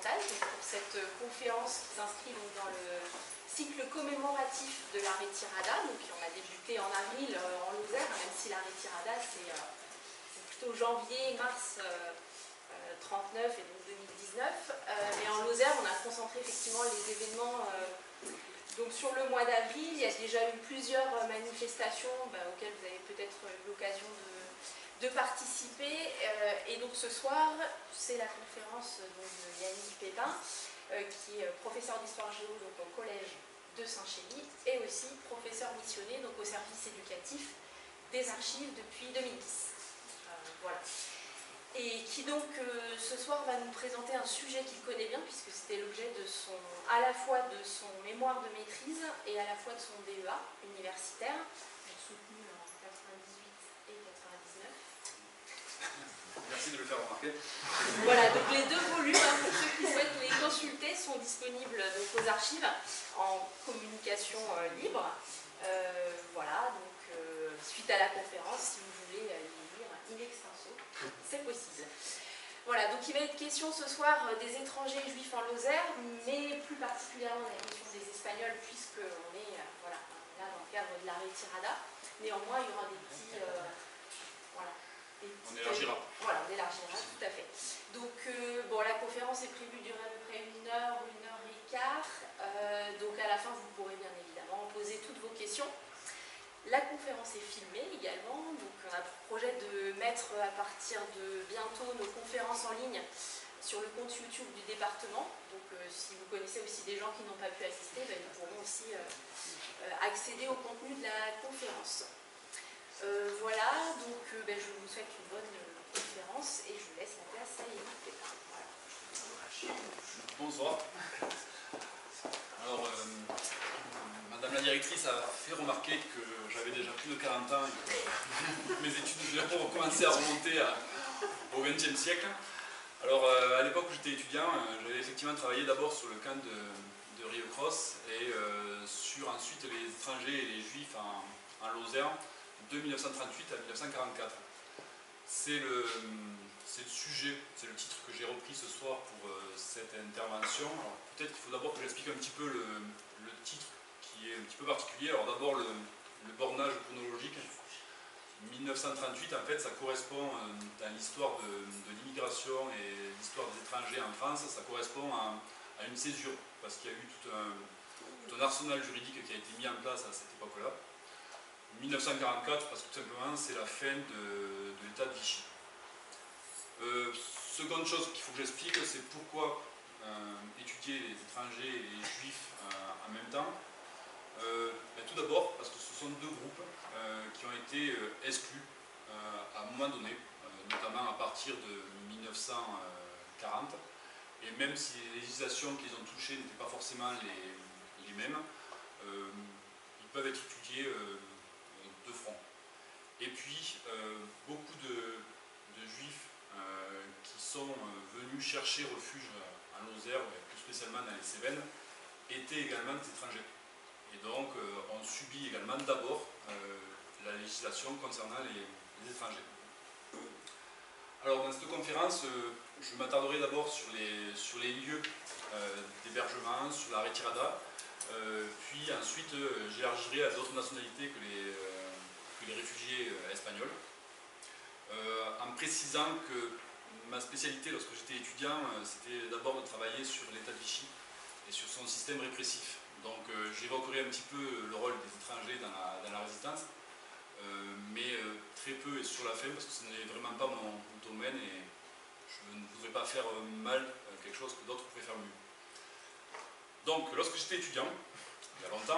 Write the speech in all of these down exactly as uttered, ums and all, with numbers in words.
Chantal donc, pour cette conférence qui s'inscrit dans le cycle commémoratif de la Retirada. Donc, on a débuté en avril euh, en Lozère, même si la Retirada c'est euh, plutôt janvier, mars euh, euh, trente-neuf et donc deux mille dix-neuf. Euh, mais en Lozère, on a concentré effectivement les événements. Euh, donc sur le mois d'avril, il y a déjà eu plusieurs manifestations bah, auxquelles vous avez peut-être eu l'occasion de de participer euh, et donc ce soir c'est la conférence donc, de Yannick Pépin euh, qui est professeur d'histoire géo donc, au collège de Saint-Chély et aussi professeur missionné donc, au service éducatif des archives depuis deux mille dix. Euh, voilà. Et qui donc euh, ce soir va nous présenter un sujet qu'il connaît bien puisque c'était l'objet de son, à la fois de son mémoire de maîtrise et à la fois de son D E A universitaire, soutenu en quatre-vingt-dix-huit et quatre-vingt-dix-neuf. Merci de le faire remarquer. Voilà, donc les deux volumes, hein, pour ceux qui souhaitent les consulter, sont disponibles donc, aux archives en communication euh, libre. Euh, voilà, donc euh, suite à la conférence, si vous voulez euh, les lire in extenso, c'est possible. Voilà, donc il va être question ce soir euh, des étrangers juifs en Lozère, mais plus particulièrement de la question des Espagnols, puisqu'on est euh, voilà, là dans le cadre de la Retirada. Néanmoins, il y aura des petits... Euh, voilà, des petits on élargira. Voilà, on élargira, tout à fait. Donc, euh, bon, la conférence est prévue durer à peu près une heure, une heure et quart. Euh, donc, à la fin, vous pourrez bien évidemment poser toutes vos questions. La conférence est filmée également. Donc, on a pour projet de mettre à partir de bientôt nos conférences en ligne sur le compte YouTube du département. Donc, euh, si vous connaissez aussi des gens qui n'ont pas pu assister, ben, ils pourront aussi euh, euh, accéder au contenu de la conférence. Euh, voilà, donc euh, ben, je vous souhaite une bonne euh, conférence et je vous laisse la place à Yannick Pépin. Voilà. Bonsoir. Alors, euh, Madame la directrice a fait remarquer que j'avais déjà plus de quarante ans et que mes études ont commencé à remonter à, au vingtième siècle. Alors, euh, à l'époque où j'étais étudiant, euh, j'avais effectivement travaillé d'abord sur le camp de, de Rio Cross et euh, sur ensuite les étrangers et les juifs en, en Lozère, de mille neuf cent trente-huit à mille neuf cent quarante-quatre. C'est le, le sujet, c'est le titre que j'ai repris ce soir pour euh, cette intervention. Peut-être qu'il faut d'abord que j'explique un petit peu le, le titre qui est un petit peu particulier. Alors d'abord le, le bornage chronologique. mille neuf cent trente-huit, en fait, ça correspond euh, dans l'histoire de, de l'immigration et l'histoire des étrangers en France, ça correspond à, à une césure, parce qu'il y a eu tout un, tout un arsenal juridique qui a été mis en place à cette époque-là. mille neuf cent quarante-quatre, parce que tout simplement c'est la fin de, de l'état de Vichy. Euh, seconde chose qu'il faut que j'explique, c'est pourquoi euh, étudier les étrangers et les juifs euh, en même temps. Euh, ben, tout d'abord parce que ce sont deux groupes euh, qui ont été euh, exclus euh, à un moment donné, euh, notamment à partir de mille neuf cent quarante. Et même si les législations qu'ils ont touchées n'étaient pas forcément les, les mêmes, euh, ils peuvent être étudiés euh, de front. Et puis, euh, beaucoup de, de juifs euh, qui sont euh, venus chercher refuge en Lozère, plus spécialement dans les Cévennes, étaient également des étrangers. Et donc, euh, ont subi également d'abord euh, la législation concernant les, les étrangers. Alors, dans cette conférence, euh, je m'attarderai d'abord sur les, sur les lieux euh, d'hébergement, sur la Retirada, euh, puis ensuite, euh, j'élargirai à d'autres nationalités que les euh, les réfugiés euh, espagnols, euh, en précisant que ma spécialité lorsque j'étais étudiant, euh, c'était d'abord de travailler sur l'état de Vichy et sur son système répressif. Donc euh, j'évoquerai un petit peu le rôle des étrangers dans la, dans la résistance, euh, mais euh, très peu et sur la fin parce que ce n'est vraiment pas mon, mon domaine et je ne voudrais pas faire mal euh, quelque chose que d'autres pourraient faire mieux. Donc lorsque j'étais étudiant, il y a longtemps,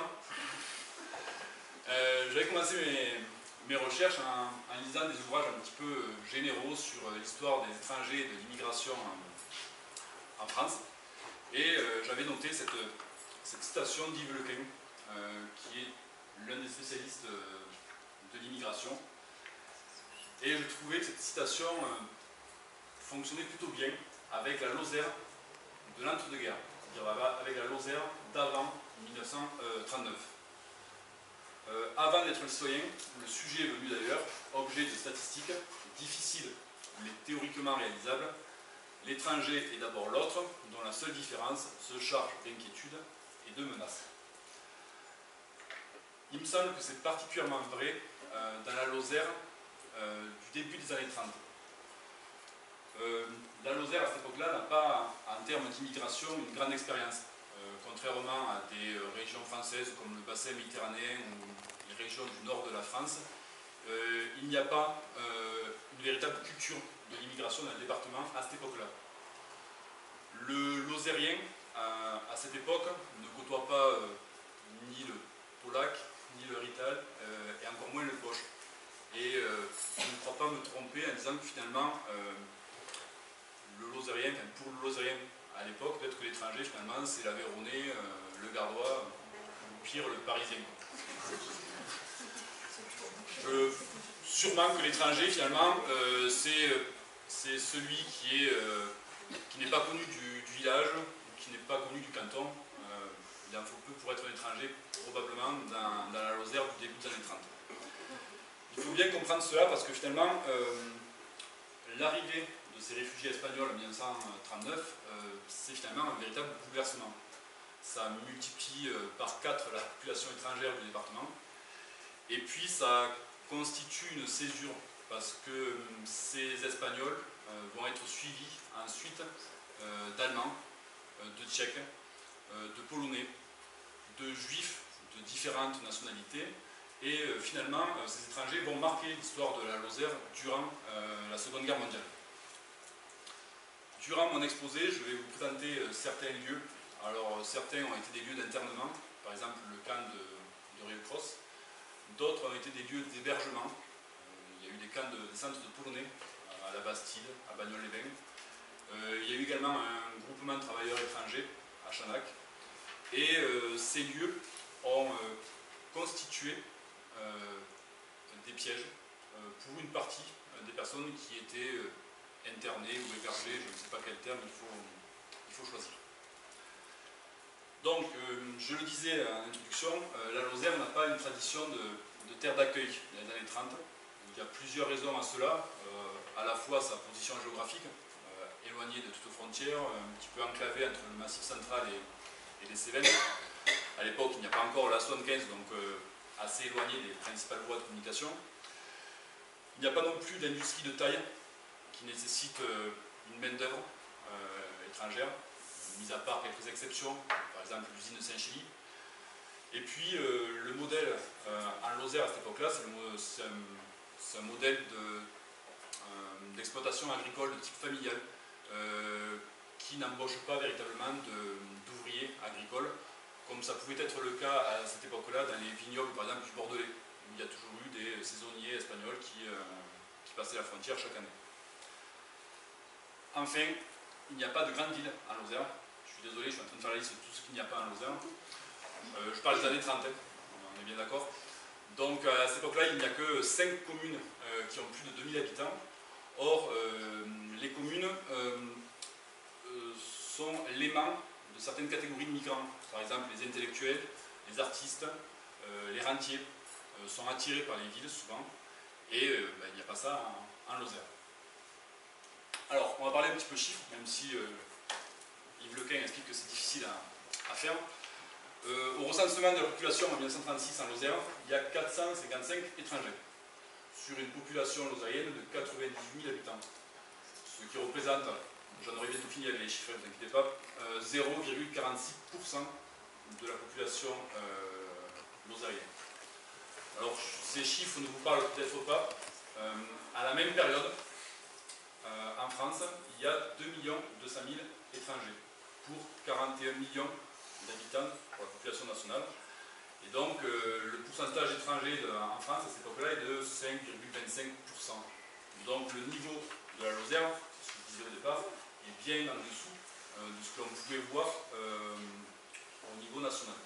euh, j'avais commencé mes mes recherches en, en lisant des ouvrages un petit peu généraux sur l'histoire des étrangers et de l'immigration en, en France. Et euh, j'avais noté cette, cette citation d'Yves Lequin, euh, qui est l'un des spécialistes de l'immigration. Et je trouvais que cette citation euh, fonctionnait plutôt bien avec la Lozère de l'entre-deux-guerres, c'est-à-dire avec la Lozère d'avant mille neuf cent trente-neuf. Euh, avant d'être le citoyen, le sujet est venu d'ailleurs, objet de statistiques, difficiles mais théoriquement réalisables. L'étranger est d'abord l'autre, dont la seule différence, se charge d'inquiétudes et de menaces. Il me semble que c'est particulièrement vrai euh, dans la Lozère euh, du début des années trente. Euh, la Lozère à cette époque-là n'a pas, en termes d'immigration, une grande expérience. Euh, contrairement à des régions françaises comme le bassin méditerranéen ou les régions du nord de la France, euh, il n'y a pas euh, une véritable culture de l'immigration dans le département à cette époque-là. Le Lozérien, à, à cette époque, ne côtoie pas euh, ni le Polac, ni le Rital, euh, et encore moins le Poche. Et euh, je ne crois pas me tromper en disant que finalement, euh, le Lozérien, enfin pour le Lozérien à l'époque, peut-être que l'étranger, finalement, c'est l'Aveyronais, euh, le Gardois, ou pire, le Parisien. Je, sûrement que l'étranger, finalement, euh, c'est celui qui est euh, qui n'est pas connu du, du village, ou qui n'est pas connu du canton. Euh, il en faut peu pour être un étranger, probablement, dans, dans la Lozère du début des années trente. Il faut bien comprendre cela parce que finalement, euh, l'arrivée de ces réfugiés espagnols en mille neuf cent trente-neuf, euh, c'est finalement un véritable bouleversement. Ça multiplie euh, par quatre la population étrangère du département, et puis ça constitue une césure parce que euh, ces Espagnols euh, vont être suivis ensuite euh, d'Allemands, euh, de Tchèques, euh, de Polonais, de Juifs de différentes nationalités, et euh, finalement euh, ces étrangers vont marquer l'histoire de la Lozère durant euh, la Seconde Guerre mondiale. Durant mon exposé, je vais vous présenter euh, certains lieux. Alors certains ont été des lieux d'internement, par exemple le camp de, de Rio Cross. D'autres ont été des lieux d'hébergement. Euh, il y a eu des camps de, des centres de Polonais à la Bastide, à Bagnols-les-Bains. Euh, il y a eu également un groupement de travailleurs étrangers à Chanac. Et euh, ces lieux ont euh, constitué euh, des pièges euh, pour une partie euh, des personnes qui étaient euh, internées ou hébergées, je ne sais pas quel terme il faut, il faut choisir. Donc, euh, je le disais en introduction, euh, la Lozère n'a pas une tradition de, de terre d'accueil dans les années trente. Il y a plusieurs raisons à cela, euh, à la fois sa position géographique, euh, éloignée de toute frontière, un petit peu enclavée entre le Massif central et, et les Cévennes. À l'époque, il n'y a pas encore la soixante-quinze, donc euh, assez éloigné des principales voies de communication. Il n'y a pas non plus d'industrie de taille qui nécessite euh, une main-d'œuvre euh, étrangère, mis à part quelques exceptions, par exemple l'usine de Saint-Chély. Et puis euh, le modèle euh, en Lozère à cette époque-là, c'est un, un modèle d'exploitation de, euh, agricole de type familial euh, qui n'embauche pas véritablement d'ouvriers agricoles, comme ça pouvait être le cas à cette époque-là dans les vignobles par exemple du Bordelais, où il y a toujours eu des saisonniers espagnols qui, euh, qui passaient la frontière chaque année. Enfin, il n'y a pas de grande ville en Lozère. Je suis désolé, je suis en train de faire la liste de tout ce qu'il n'y a pas en Lozère. Euh, je parle des années trente, on est bien d'accord. Donc à cette époque-là, il n'y a que cinq communes euh, qui ont plus de deux mille habitants. Or, euh, les communes euh, euh, sont l'aimant de certaines catégories de migrants. Par exemple, les intellectuels, les artistes, euh, les rentiers euh, sont attirés par les villes souvent. Et euh, ben, il n'y a pas ça en, en Lozère. Alors, on va parler un petit peu chiffres, même si euh, Yves Lequin explique que c'est difficile à, à faire. Euh, au recensement de la population en mille neuf cent trente-six en Lozère, il y a quatre cent cinquante-cinq étrangers, sur une population lozérienne de quatre-vingt-dix-huit mille habitants. Ce qui représente, j'en aurai bientôt fini avec les chiffres, ne vous inquiétez pas, euh, zéro virgule quarante-six pour cent de la population euh, lozérienne. Alors, ces chiffres ne vous parlent peut-être pas. Euh, à la même période, Euh, en France, il y a deux millions deux cent mille étrangers pour quarante et un millions d'habitants pour la population nationale. Et donc, euh, le pourcentage étranger de, en France à cette époque-là est de cinq virgule vingt-cinq pour cent. Donc, le niveau de la Lozère, ce que je disais au départ, est bien en dessous euh, de ce que l'on pouvait voir euh, au niveau national.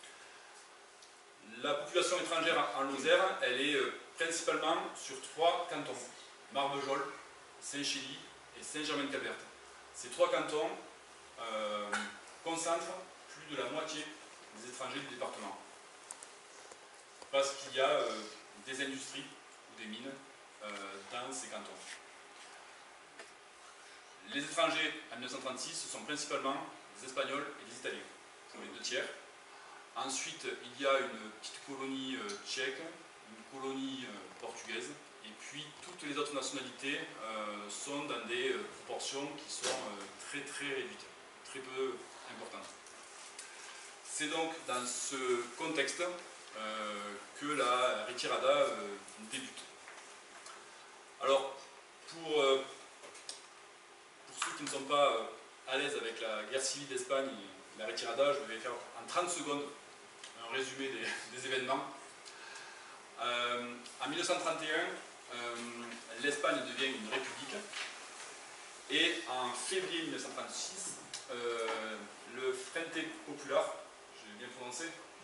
La population étrangère en Lozère, elle est euh, principalement sur trois cantons: Marvejols, Saint-Chély et Saint-Germain-Calberte. Ces trois cantons euh, concentrent plus de la moitié des étrangers du département. Parce qu'il y a euh, des industries ou des mines euh, dans ces cantons. les étrangers en mille neuf cent trente-six, ce sont principalement des Espagnols et des Italiens, pour les deux tiers. Ensuite, il y a une petite colonie euh, tchèque, une colonie euh, portugaise, et puis toutes les autres nationalités euh, sont dans des euh, proportions qui sont euh, très très réduites, très peu importantes. C'est donc dans ce contexte euh, que la retirada euh, débute. Alors, pour, euh, pour ceux qui ne sont pas euh, à l'aise avec la guerre civile d'Espagne et la retirada, je vais faire en trente secondes un résumé des, des événements. Euh, en mille neuf cent trente et un, euh, l'Espagne devient une république et en février mille neuf cent trente-six, euh, le Frente Popular, j'ai bien prononcé,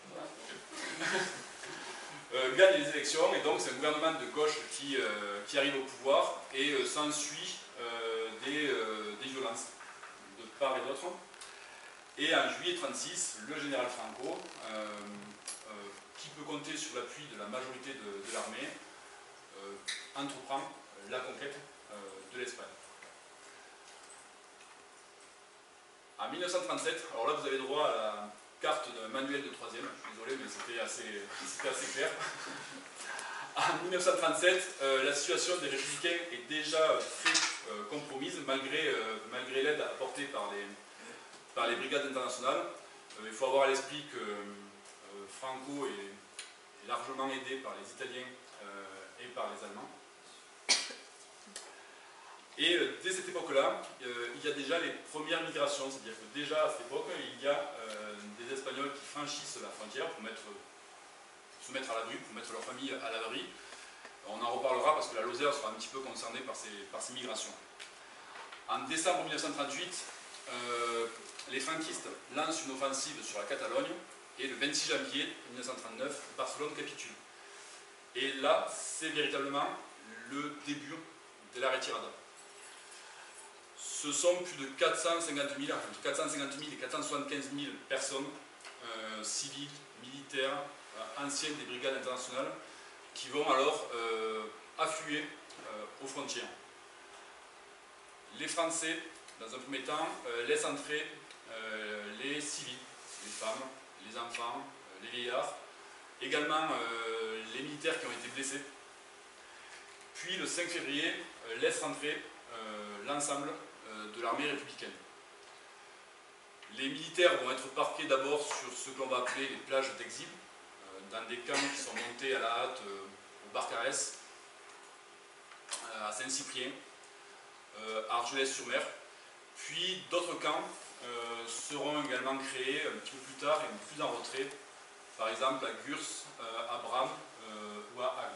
euh, gagne les élections et donc c'est un gouvernement de gauche qui, euh, qui arrive au pouvoir et euh, s'ensuit euh, des, euh, des violences de part et d'autre. Et en juillet trente-six, le général Franco, euh, euh, qui peut compter sur l'appui de la majorité de, de l'armée, euh, entreprend la conquête euh, de l'Espagne. En mille neuf cent trente-sept, alors là vous avez droit à la carte d'un manuel de troisième, je suis désolé mais c'était assez, c'était assez clair. En mille neuf cent trente-sept, euh, la situation des républicains est déjà très euh, compromise malgré, euh, malgré l'aide apportée par les, par les brigades internationales. Euh, il faut avoir à l'esprit que euh, Franco est, est largement aidé par les Italiens euh, et par les Allemands. Et euh, dès cette époque-là, euh, il y a déjà les premières migrations, c'est-à-dire que déjà à cette époque, il y a euh, des Espagnols qui franchissent la frontière pour mettre, se mettre à l'abri, pour mettre leur famille à l'abri. On en reparlera parce que la Lozère sera un petit peu concernée par ces, par ces migrations. En décembre mille neuf cent trente-huit, euh, les franquistes lancent une offensive sur la Catalogne et le vingt-six janvier mille neuf cent trente-neuf, Barcelone capitule. Et là, c'est véritablement le début de la retirada. Ce sont plus de quatre cent cinquante mille, entre quatre cent cinquante mille et quatre cent soixante-quinze mille personnes, euh, civiles, militaires, euh, anciennes des brigades internationales, qui vont alors euh, affluer euh, aux frontières. Les Français, dans un premier temps, euh, laissent entrer euh, les civils, les femmes, les enfants, euh, les vieillards, également euh, les militaires qui ont été blessés. Puis le cinq février, euh, laissent entrer euh, l'ensemble de l'armée républicaine. Les militaires vont être parqués d'abord sur ce que l'on va appeler les plages d'exil, euh, dans des camps qui sont montés à la hâte euh, au Barcarès, euh, à Saint-Cyprien, euh, à Argelès-sur-Mer. Puis d'autres camps euh, seront également créés un petit peu plus tard et un peu plus en retrait, par exemple à Gurs, euh, à Bram euh, ou à Halle.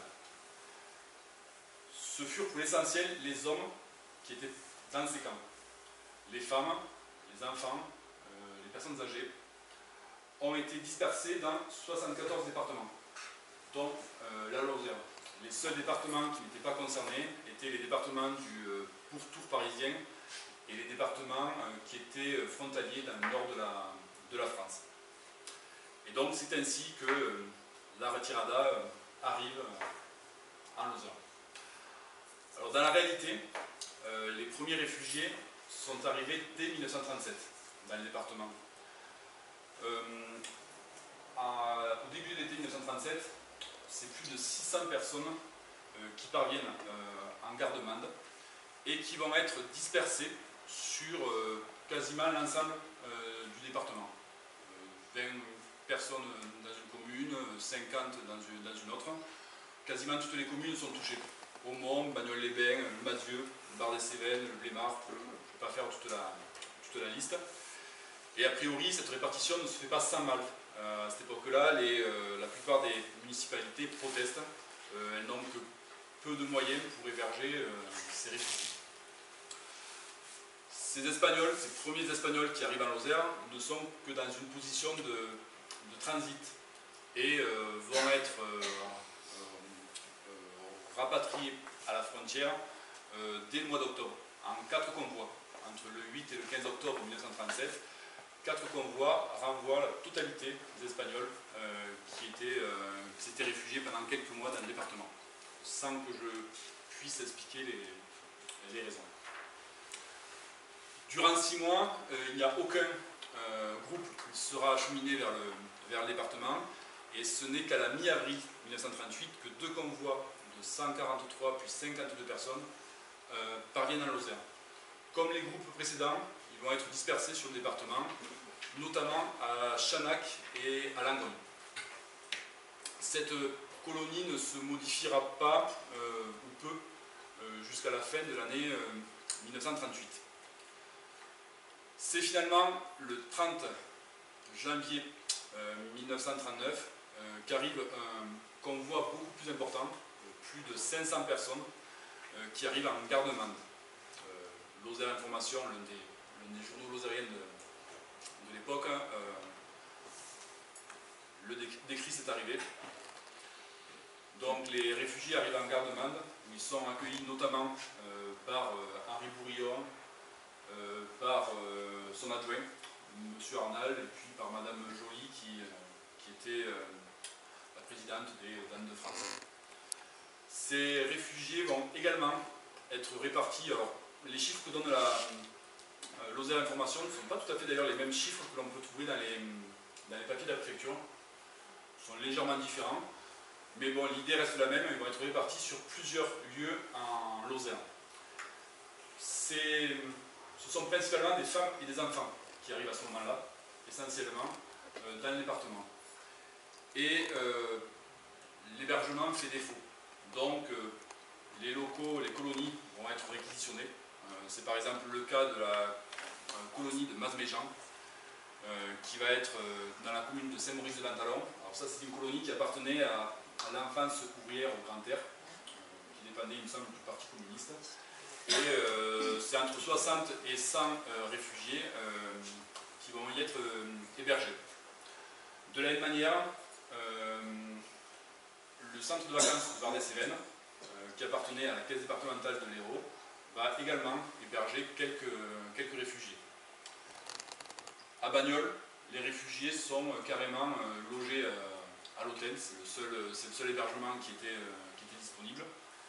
Ce furent pour l'essentiel les hommes qui étaient dans ces camps. Les femmes, les enfants, euh, les personnes âgées ont été dispersés dans soixante-quatorze départements, dont euh, la Lozère. Les seuls départements qui n'étaient pas concernés étaient les départements du euh, pourtour parisien et les départements euh, qui étaient frontaliers dans le nord de la, de la France. Et donc c'est ainsi que euh, la retirada euh, arrive euh, en Lozère. Alors dans la réalité, euh, les premiers réfugiés sont arrivés dès mille neuf cent trente-sept dans le département. Euh, à, au début de l'été mille neuf cent trente-sept, c'est plus de six cents personnes euh, qui parviennent euh, en garde-mande et qui vont être dispersées sur euh, quasiment l'ensemble euh, du département. Euh, vingt personnes dans une commune, cinquante dans une, dans une autre. Quasiment toutes les communes sont touchées. Aumont, Bagnols-les-Bains, le Mazieux, le Bar-des-Cévennes, le Blémard, je ne vais pas faire toute la, toute la liste. Et a priori, cette répartition ne se fait pas sans mal. Euh, à cette époque-là, euh, la plupart des municipalités protestent. Euh, elles n'ont que peu de moyens pour héberger euh, ces réfugiés. Ces Espagnols, ces premiers Espagnols qui arrivent en Lozère, ne sont que dans une position de, de transit et euh, vont être euh, euh, euh, rapatriés à la frontière euh, dès le mois d'octobre, en quatre convois, entre le huit et le quinze octobre mille neuf cent trente-sept. Quatre convois renvoient la totalité des Espagnols euh, qui étaient, euh, qui s'étaient réfugiés pendant quelques mois dans le département, sans que je puisse expliquer les, les raisons. Durant six mois, euh, il n'y a aucun euh, groupe qui sera acheminé vers le, vers le département, et ce n'est qu'à la mi-avril mille neuf cent trente-huit que deux convois de cent quarante-trois puis cinquante-deux personnes euh, parviennent en Lozère. Comme les groupes précédents, ils vont être dispersés sur le département, notamment à Chanac et à Langogne. Cette colonie ne se modifiera pas, euh, ou peu, euh, jusqu'à la fin de l'année euh, mille neuf cent trente-huit. C'est finalement le trente janvier euh, mille neuf cent trente-neuf euh, qu'arrive un convoi beaucoup plus important, euh, plus de cinq cents personnes, euh, qui arrivent en garde-mande. Euh, Lozère Information, l'un des, l'un des journaux lozériens de, de l'époque, euh, le décrit cette arrivée. Donc les réfugiés arrivent en garde-mande, où ils sont accueillis notamment euh, par euh, Henri Bourillon, euh, par euh, son adjoint, M. Arnal, et puis par Madame Joly, qui, euh, qui était euh, la présidente des Dames de France. Ces réfugiés vont également être répartis. Alors, les chiffres que donne la euh, Lozère Information ne sont pas tout à fait d'ailleurs les mêmes chiffres que l'on peut trouver dans les, dans les papiers de la préfecture. Ils sont légèrement différents. Mais bon, l'idée reste la même, ils vont être répartis sur plusieurs lieux en Lozère. Ce sont principalement des femmes et des enfants qui arrivent à ce moment-là, essentiellement, euh, dans le département. Et euh, l'hébergement fait défaut. Donc, euh, les locaux, les colonies vont être réquisitionnés. Euh, C'est par exemple le cas de la euh, colonie de Masméjean, euh, qui va être euh, dans la commune de Saint-Maurice-de-Lantalon. Alors ça, c'est une colonie qui appartenait à à l'enfance ouvrière au Grand Air, qui dépendait, il me semble, du Parti communiste. Et euh, c'est entre soixante et cent euh, réfugiés euh, qui vont y être euh, hébergés. De la même manière, euh, le centre de vacances de Vardey-Cévennes, euh, qui appartenait à la caisse départementale de l'Hérault, va également héberger quelques, quelques réfugiés. À Bagnols, les réfugiés sont euh, carrément euh, logés euh, à l'hôtel, c'est le, seul, le seul hébergement qui était, euh, qui était disponible.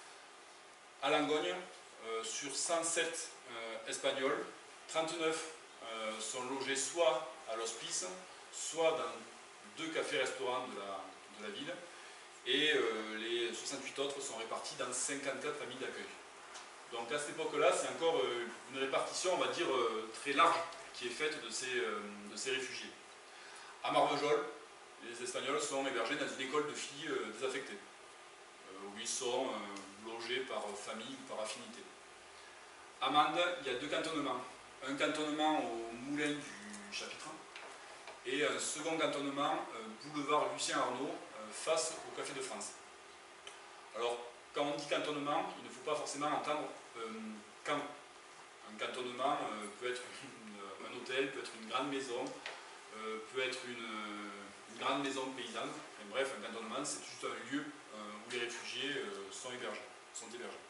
À Langogne, euh, sur cent sept euh, Espagnols, trente-neuf euh, sont logés soit à l'hospice, soit dans deux cafés-restaurants de la, de la ville, et euh, les soixante-huit autres sont répartis dans cinquante-quatre familles d'accueil. Donc à cette époque-là, c'est encore euh, une répartition, on va dire, euh, très large qui est faite de ces, euh, de ces réfugiés. À Marvejols, les Espagnols sont hébergés dans une école de filles euh, désaffectées, euh, où ils sont euh, logés par famille ou par affinité. À Mende, il y a deux cantonnements. Un cantonnement au moulin du Chapitre et un second cantonnement, euh, boulevard Lucien Arnaud, euh, face au Café de France. Alors, quand on dit cantonnement, il ne faut pas forcément entendre euh, camp. Un cantonnement euh, peut être une, un hôtel, peut être une grande maison, euh, peut être une une grande maison paysanne. Et bref, un cantonnement, c'est juste un lieu euh, où les réfugiés euh, sont, hébergés, sont hébergés.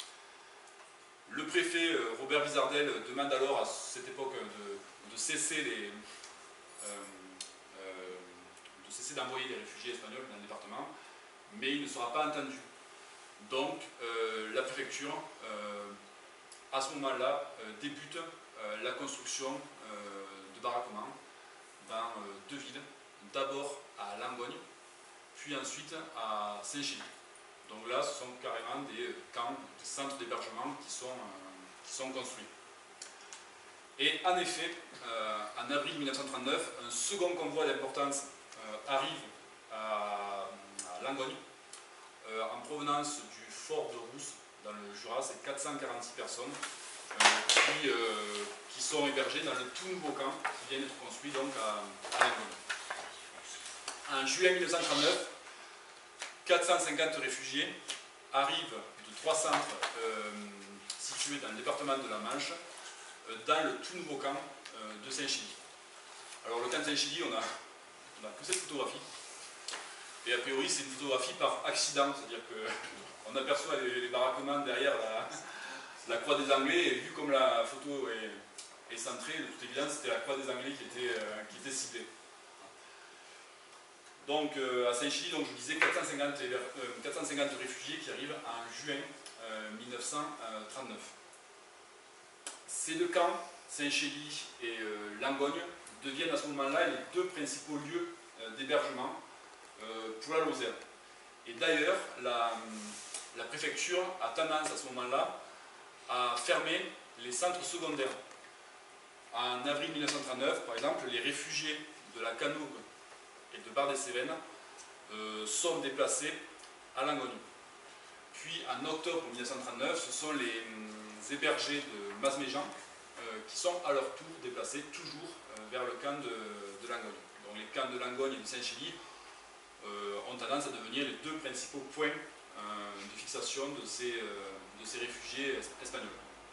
Le préfet euh, Robert Bizardel demande alors à cette époque de, de cesser les, euh, euh, de cesser d'envoyer des réfugiés espagnols dans le département, mais il ne sera pas entendu. Donc, euh, la préfecture, euh, à ce moment-là, euh, débute euh, la construction euh, de baraquements dans euh, deux villes. D'abord à Langogne, puis ensuite à Saint-Chély. Donc là, ce sont carrément des camps, des centres d'hébergement qui sont, euh, qui sont construits. Et en effet, euh, en avril mille neuf cent trente-neuf, un second convoi d'importance euh, arrive à, à Langogne, euh, en provenance du fort de Rousse, dans le Jura. C'est quatre cent quarante-six personnes euh, qui, euh, qui sont hébergées dans le tout nouveau camp qui vient d'être construit donc à, à Langogne. En juillet mille neuf cent trente-neuf, quatre cent cinquante réfugiés arrivent de trois centres euh, situés dans le département de la Manche, euh, dans le tout nouveau camp euh, de Saint-Chély. Alors le camp de Saint-Chély, on a, on a que cette photographie, et a priori c'est une photographie par accident, c'est-à-dire qu'on aperçoit les, les baraquements derrière la, la croix des Anglais, et vu comme la photo est, est centrée, de toute évidence c'était la croix des Anglais qui était, euh, qui était ciblée. Donc euh, à Saint-Chély, donc, je disais quatre cent cinquante, euh, quatre cent cinquante réfugiés qui arrivent en juin euh, mille neuf cent trente-neuf. Ces deux camps Saint-Chély et euh, Langogne deviennent à ce moment-là les deux principaux lieux euh, d'hébergement euh, pour la Lozère. Et d'ailleurs, la, la préfecture a tendance à ce moment-là à fermer les centres secondaires. En avril mille neuf cent trente-neuf, par exemple, les réfugiés de la Canourgue et de Bar-des-Cévennes euh, sont déplacés à Langogne. Puis en octobre mille neuf cent trente-neuf, ce sont les euh, hébergés de Masméjean euh, qui sont à leur tour déplacés toujours euh, vers le camp de, de Langogne. Donc les camps de Langogne et de Saint-Chély euh, ont tendance à devenir les deux principaux points euh, de fixation de ces, euh, de ces réfugiés espagnols.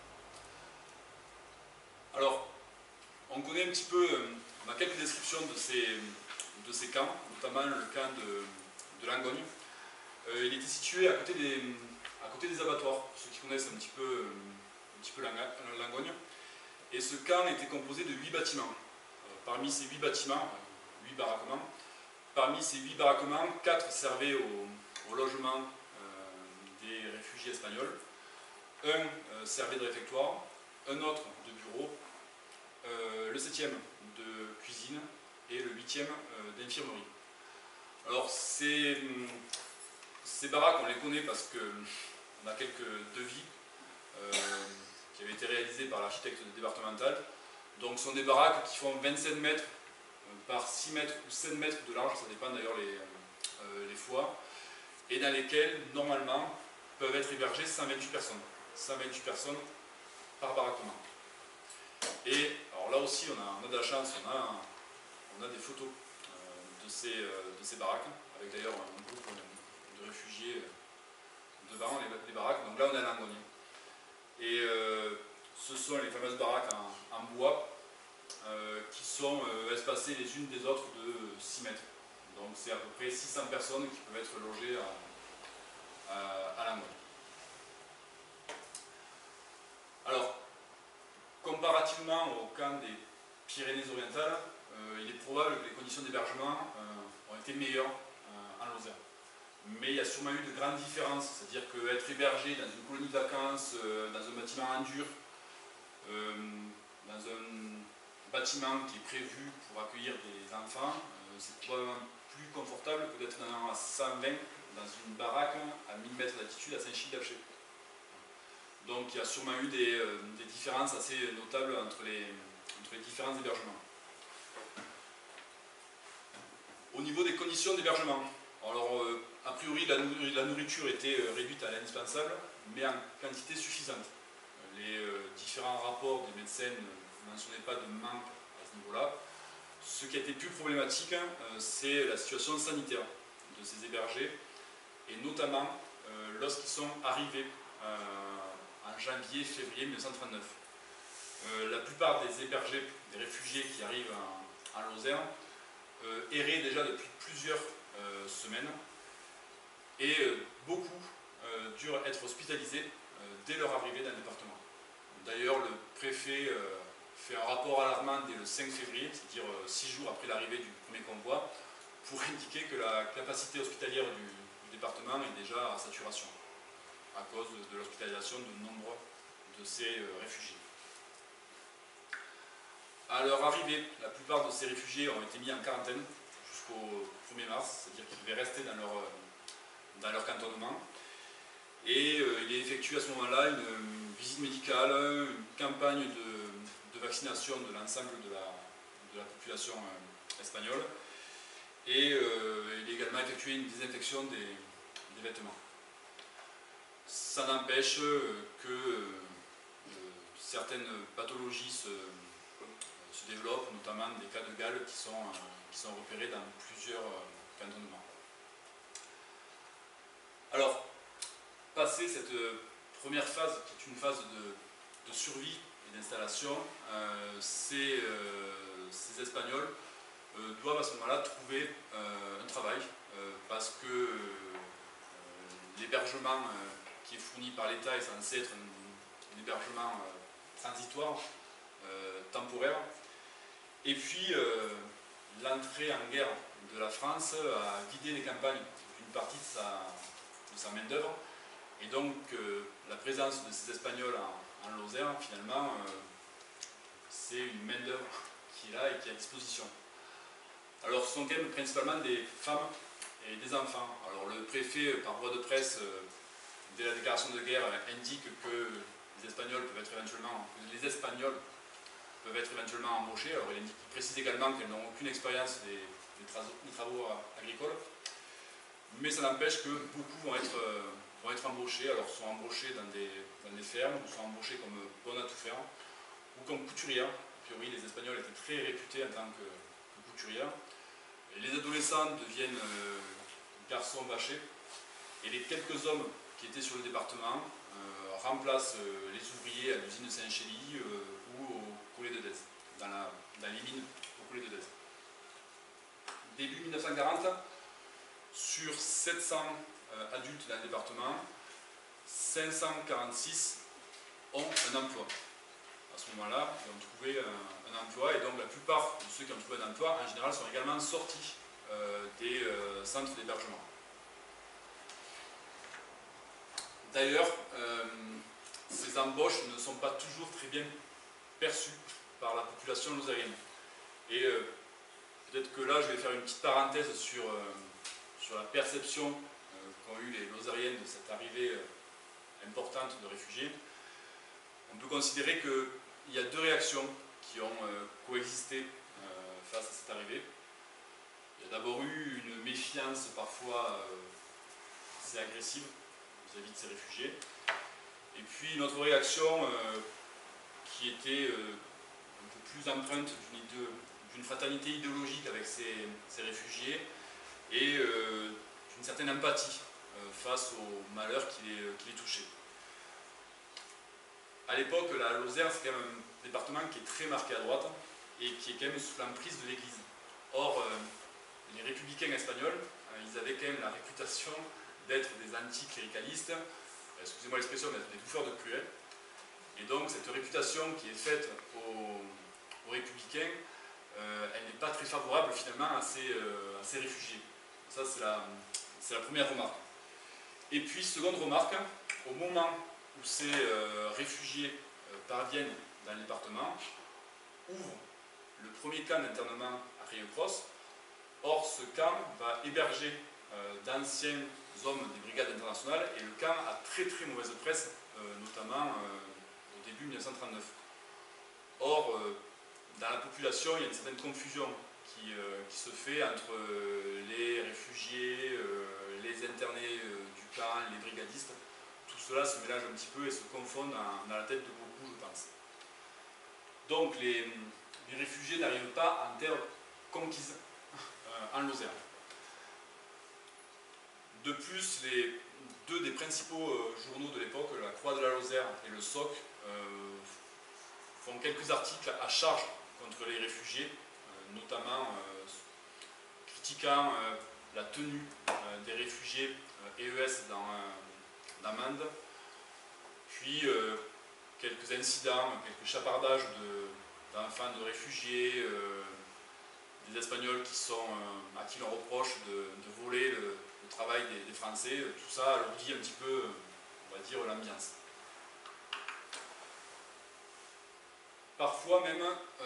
Alors, on connaît un petit peu, on a quelques descriptions de ces, de ces camps, notamment le camp de, de Langogne. Euh, il était situé à côté, des, à côté des abattoirs, pour ceux qui connaissent un petit peu, un petit peu Langogne. Et ce camp était composé de huit bâtiments. Euh, parmi ces huit bâtiments, huit baraquements, parmi ces huit baraquements, quatre servaient au, au logement euh, des réfugiés espagnols. Un euh, servait de réfectoire, un autre de bureau, euh, le septième de cuisine et le huitième euh, d'infirmerie. Alors ces, ces baraques, on les connaît parce qu'on a quelques devis euh, qui avaient été réalisés par l'architecte départemental. Donc ce sont des baraques qui font vingt-sept mètres par six mètres ou sept mètres de large, ça dépend d'ailleurs les, euh, les fois, et dans lesquelles normalement peuvent être hébergées cent vingt-huit personnes. cent vingt-huit personnes par baraquement. Et alors là aussi on a, on a de la chance, on a, on a des photos euh, de, ces, euh, de ces baraques, avec d'ailleurs un groupe de réfugiés devant les, les baraques. Donc là on est à Langogne. Et euh, ce sont les fameuses baraques en, en bois euh, qui sont euh, espacées les unes des autres de six mètres. Donc c'est à peu près six cents personnes qui peuvent être logées à, à, à Langogne. Alors, comparativement au camp des Pyrénées-Orientales, euh, il est probable que les conditions d'hébergement euh, ont été meilleures euh, en Lozère. Mais il y a sûrement eu de grandes différences, c'est-à-dire qu'être hébergé dans une colonie de vacances, euh, dans un bâtiment en dur, euh, dans un bâtiment qui est prévu pour accueillir des enfants, euh, c'est probablement plus confortable que d'être à cent vingt dans une baraque à mille mètres d'altitude à Saint-Chili-d'Apcher. Donc il y a sûrement eu des, euh, des différences assez notables entre les, entre les différents hébergements. Au niveau des conditions d'hébergement, alors euh, a priori la, la nourriture était euh, réduite à l'indispensable, mais en quantité suffisante. Les euh, différents rapports des médecins ne mentionnaient pas de manque à ce niveau-là. Ce qui a été plus problématique, euh, c'est la situation sanitaire de ces hébergés, et notamment euh, lorsqu'ils sont arrivés euh, en janvier février mille neuf cent trente-neuf. Euh, la plupart des hébergés, des réfugiés qui arrivent en, en Lozère, euh, erraient déjà depuis plusieurs euh, semaines, et euh, beaucoup euh, durent être hospitalisés euh, dès leur arrivée dans le département. D'ailleurs, le préfet euh, fait un rapport alarmant dès le cinq février, c'est-à-dire euh, six jours après l'arrivée du premier convoi, pour indiquer que la capacité hospitalière du, du département est déjà à saturation, à cause de, de l'hospitalisation de nombreux de ces euh, réfugiés. À leur arrivée, la plupart de ces réfugiés ont été mis en quarantaine jusqu'au premier mars, c'est-à-dire qu'ils devaient rester dans leur, dans leur cantonnement. Et euh, il est effectué à ce moment-là une, une visite médicale, une campagne de, de vaccination de l'ensemble de la, de la population euh, espagnole. Et euh, il est également effectué une désinfection des, des vêtements. Ça n'empêche que euh, certaines pathologies se, se développent, notamment des cas de gale qui sont, euh, qui sont repérés dans plusieurs euh, cantonnements. Alors, passé cette première phase, qui est une phase de, de survie et d'installation, euh, ces, euh, ces Espagnols euh, doivent à ce moment-là trouver euh, un travail, euh, parce que euh, l'hébergement euh, qui est fourni par l'État est censé être un, un hébergement euh, transitoire, euh, temporaire, et puis euh, l'entrée en guerre de la France a vidé les campagnes d'une partie de sa, de sa main-d'œuvre. Et donc, euh, la présence de ces Espagnols en, en Lozère, finalement, euh, c'est une main-d'œuvre qui est là et qui est à disposition. Alors ce sont quand même principalement des femmes et des enfants. Alors le préfet, par voie de presse, euh, dès la déclaration de guerre, indique que les Espagnols peuvent être éventuellement, les Espagnols peuvent être éventuellement embauchés. Alors il, indique, il précise également qu'elles n'ont aucune expérience des, des, tra des travaux agricoles, mais ça n'empêche que beaucoup vont être, euh, vont être embauchés. Alors sont embauchés dans des, dans des fermes, ou sont embauchés comme bonnes à tout faire, ou comme couturières. A priori, les Espagnols étaient très réputés en tant que, que couturières. Et les adolescents deviennent euh, garçons bâchés, et les quelques hommes qui étaient sur le département euh, remplacent euh, les ouvriers à l'usine de Saint-Chély euh, ou au Coulé de Dez, dans, la, dans les mines au Coulé de Dez. Début mille neuf cent quarante, sur sept cents euh, adultes dans le département, cinq cent quarante-six ont un emploi. À ce moment-là, ils ont trouvé un, un emploi, et donc la plupart de ceux qui ont trouvé un emploi, en général, sont également sortis euh, des euh, centres d'hébergement. D'ailleurs, euh, ces embauches ne sont pas toujours très bien perçues par la population lozérienne. Et euh, peut-être que là, je vais faire une petite parenthèse sur, euh, sur la perception euh, qu'ont eu les lozériennes de cette arrivée euh, importante de réfugiés. On peut considérer qu'il y a deux réactions qui ont euh, coexisté euh, face à cette arrivée. Il y a d'abord eu une méfiance parfois euh, assez agressive vis-à-vis de ces réfugiés. Et puis une autre réaction euh, qui était euh, un peu plus empreinte d'une fraternité idéologique avec ces, ces réfugiés et euh, d'une certaine empathie euh, face au malheur qui les, qui les touchait. À l'époque, la Lozère, c'est quand même un département qui est très marqué à droite et qui est quand même sous l'emprise de l'Église. Or, euh, les républicains espagnols, euh, ils avaient quand même la réputation d'être des anticléricalistes, excusez-moi l'expression, mais des bouffeurs de cruels. Et donc cette réputation qui est faite aux, aux républicains, euh, elle n'est pas très favorable finalement à ces, euh, à ces réfugiés. Ça c'est la, c'est la première remarque. Et puis seconde remarque, au moment où ces euh, réfugiés euh, parviennent dans le département, ouvre le premier camp d'internement à Rieucros. Or ce camp va héberger euh, d'anciens hommes des brigades internationales, et le camp a très très mauvaise presse, euh, notamment euh, au début mille neuf cent trente-neuf. Or, euh, dans la population, il y a une certaine confusion qui, euh, qui se fait entre euh, les réfugiés, euh, les internés euh, du camp, les brigadistes. Tout cela se mélange un petit peu et se confond dans, dans la tête de beaucoup, je pense. Donc les, les réfugiés n'arrivent pas en terre conquise euh, en Lozère. De plus, les deux des principaux euh, journaux de l'époque, la Croix de la Lozère et le S O C, euh, font quelques articles à charge contre les réfugiés, euh, notamment euh, critiquant euh, la tenue euh, des réfugiés euh, E E S dans, euh, dans Mende, puis euh, quelques incidents, quelques chapardages d'enfants de, de réfugiés, euh, des Espagnols qui sont, euh, à qui l'on reproche de, de voler le le travail des, des Français, tout ça alourdit un petit peu, on va dire, l'ambiance. Parfois même, euh,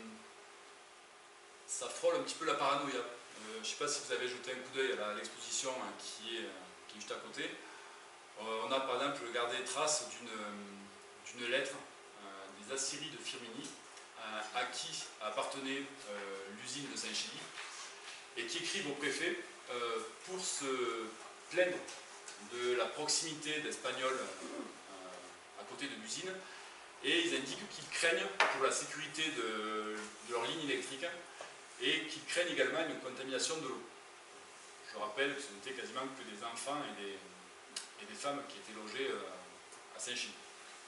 ça frôle un petit peu la paranoïa. Euh, je ne sais pas si vous avez jeté un coup d'œil à l'exposition hein, qui, euh, qui est juste à côté. Euh, on a par exemple gardé trace d'une lettre euh, des Assyries de Firminy, euh, à qui appartenait euh, l'usine de Saint-Chély, et qui écrivent au préfet Euh, pour se plaindre de la proximité d'Espagnols euh, à côté de l'usine, et ils indiquent qu'ils craignent pour la sécurité de, de leur ligne électrique et qu'ils craignent également une contamination de l'eau. Je rappelle que ce n'était quasiment que des enfants et des, et des femmes qui étaient logés euh, à Saint-Chély.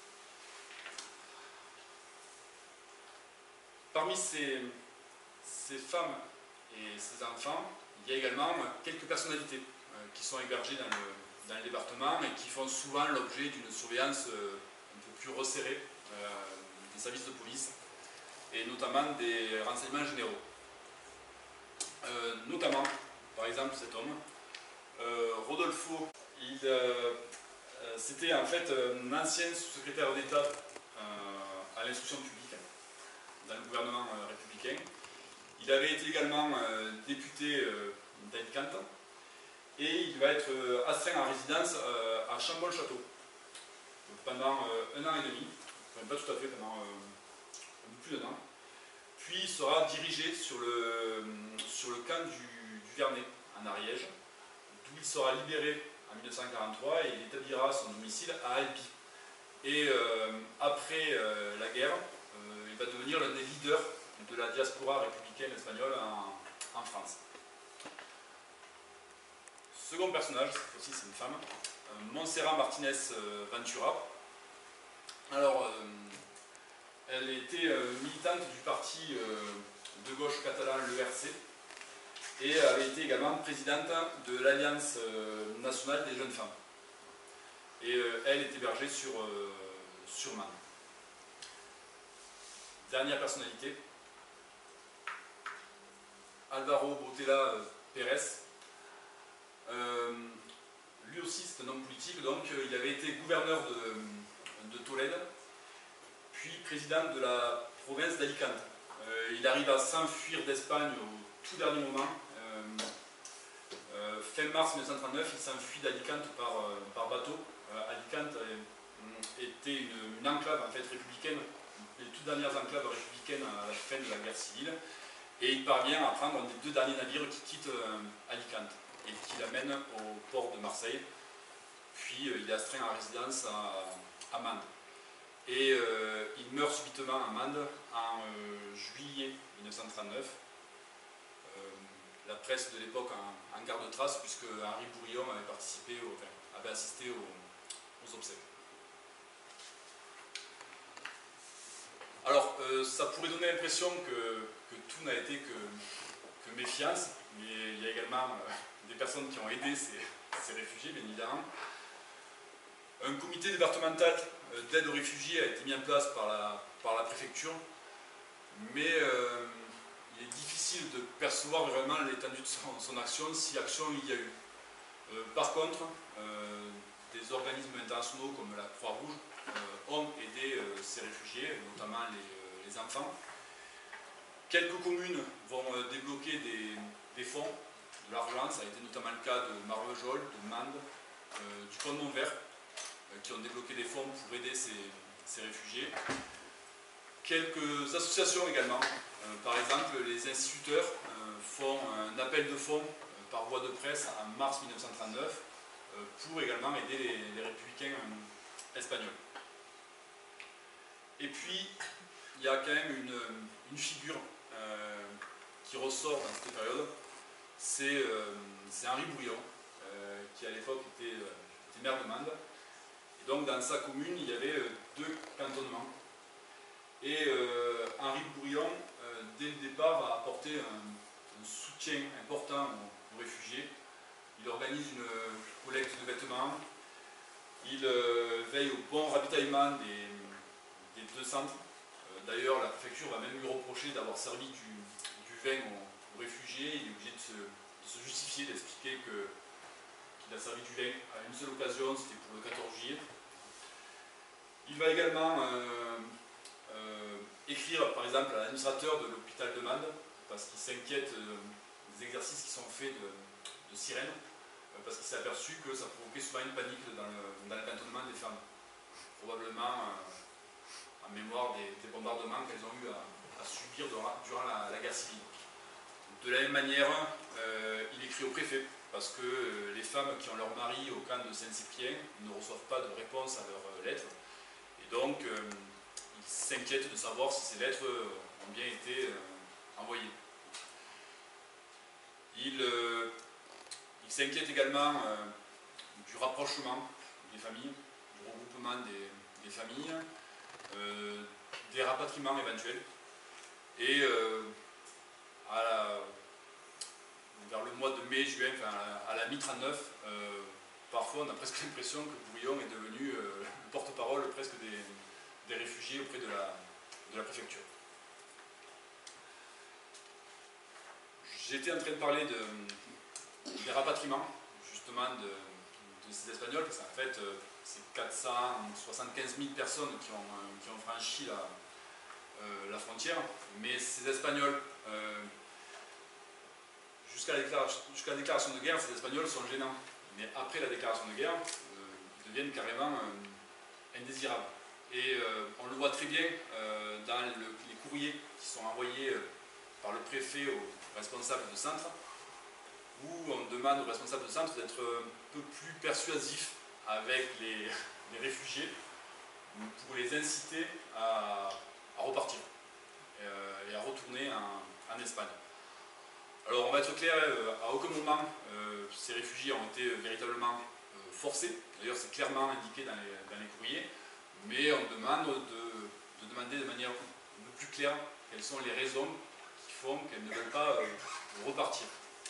Parmi ces, ces femmes et ces enfants, il y a également quelques personnalités euh, qui sont hébergées dans le, dans le département et qui font souvent l'objet d'une surveillance euh, un peu plus resserrée euh, des services de police et notamment des renseignements généraux. Euh, notamment, par exemple, cet homme, euh, Rodolfo, il euh, c'était en fait un ancien sous-secrétaire d'État euh, à l'instruction publique dans le gouvernement euh, républicain. Il avait été également euh, député euh, d'Alicante et il va être euh, astreint en résidence euh, à Chambon-le-Château pendant euh, un an et demi, enfin pas tout à fait, pendant euh, un peu plus d'un an. Puis il sera dirigé sur le, sur le camp du, du Vernet, en Ariège, d'où il sera libéré en mille neuf cent quarante-trois et il établira son domicile à Albi. Et euh, après euh, la guerre, euh, il va devenir l'un des leaders de la diaspora républicaine espagnole en, en France. Second personnage, cette fois-ci c'est une femme, euh, Montserrat Martínez euh, Ventura. Alors, euh, elle était euh, militante du parti euh, de gauche catalan, le R C, et avait été également présidente de l'Alliance euh, nationale des jeunes femmes. Et euh, elle est hébergée sur, euh, sur Man. Dernière personnalité, Álvaro Botella euh, Pérez. Euh, lui aussi c'est un homme politique, donc euh, il avait été gouverneur de, de Tolède, puis président de la province d'Alicante. Euh, il arrive à s'enfuir d'Espagne au tout dernier moment. Euh, euh, fin mars mille neuf cent trente-neuf, il s'enfuit d'Alicante par, euh, par bateau. Euh, Alicante euh, était une, une enclave en fait républicaine, les toutes dernières enclaves républicaines à la fin de la guerre civile, et il parvient à prendre un des deux derniers navires qui quittent euh, Alicante et qui l'amène au port de Marseille. Puis euh, il est astreint en résidence à, à Mende. Et euh, il meurt subitement à Mende en euh, juillet mille neuf cent trente-neuf. Euh, la presse de l'époque en, en garde trace, puisque Henri Bourillon avait participé, au, enfin, avait assisté aux, aux obsèques. Alors, euh, ça pourrait donner l'impression que, que tout n'a été que, que méfiance, mais il y a également euh, des personnes qui ont aidé ces, ces réfugiés, bien évidemment. Un comité départemental d'aide aux réfugiés a été mis en place par la, par la préfecture, mais euh, il est difficile de percevoir vraiment l'étendue de son, son action, si action il y a eu. Euh, par contre, euh, des organismes internationaux comme la Croix-Rouge euh, ont aidé euh, ces réfugiés, notamment les, euh, les enfants. Quelques communes vont euh, débloquer des, des fonds, de l'argent, ça a été notamment le cas de Marvejols, de Mende, euh, du Pont de Montvert, euh, qui ont débloqué des fonds pour aider ces, ces réfugiés. Quelques associations également, euh, par exemple les instituteurs euh, font un appel de fonds euh, par voie de presse en mars mille neuf cent trente-neuf euh, pour également aider les, les républicains euh, espagnols. Et puis, il y a quand même une, une figure euh, qui ressort dans cette période, c'est euh, Henri Bourillon, euh, qui à l'époque était, euh, était maire de Mende. Et donc dans sa commune, il y avait euh, deux cantonnements. Et euh, Henri Bourillon, euh, dès le départ, va apporter un, un soutien important aux, aux réfugiés. Il organise une collecte de vêtements, il euh, veille au bon ravitaillement des, des deux centres. Euh, D'ailleurs, la préfecture va même lui reprocher d'avoir servi du, du vin aux, aux réfugiés. Il est obligé de se, de se justifier, d'expliquer que, qu'il a servi du vin à une seule occasion, c'était pour le quatorze juillet. Il va également euh, euh, écrire, par exemple, à l'administrateur de l'hôpital de Mende, parce qu'il s'inquiète euh, des exercices qui sont faits de, de sirènes, euh, parce qu'il s'est aperçu que ça provoquait souvent une panique dans le, dans le cantonnement des femmes. Probablement euh, en mémoire des, des bombardements qu'elles ont eu à, à subir durant, durant la, la guerre civile. De la même manière, euh, il écrit au préfet, parce que euh, les femmes qui ont leur mari au camp de Saint-Cyprien ne reçoivent pas de réponse à leurs euh, lettres, et donc euh, il s'inquiète de savoir si ces lettres euh, ont bien été euh, envoyées. Il, euh, il s'inquiète également euh, du rapprochement des familles, du regroupement des, des familles, euh, des rapatriements éventuels, et euh, à la, vers le mois de mai, juin, enfin à la, la mi trente-neuf, euh, parfois on a presque l'impression que Bourillon est devenu euh, le porte-parole presque des, des réfugiés auprès de la, de la préfecture. J'étais en train de parler de, des rapatriements, justement, de, de ces Espagnols, parce qu'en fait, euh, c'est quatre cent soixante-quinze mille personnes qui ont, euh, qui ont franchi la, euh, la frontière, mais ces Espagnols, euh, jusqu'à la, jusqu'à la déclaration de guerre, ces Espagnols sont gênants. Mais après la déclaration de guerre, euh, ils deviennent carrément euh, indésirables. Et euh, on le voit très bien euh, dans le, les courriers qui sont envoyés euh, par le préfet aux responsables de centre, où on demande aux responsables de centre d'être un peu plus persuasifs avec les, les réfugiés pour les inciter à, à repartir euh, et à retourner en, en Espagne. Alors on va être clair, euh, à aucun moment euh, ces réfugiés ont été véritablement euh, forcés, d'ailleurs c'est clairement indiqué dans les, dans les courriers, mais on demande de, de demander de manière un peu plus claire quelles sont les raisons qui font qu'elles ne veulent pas euh, repartir.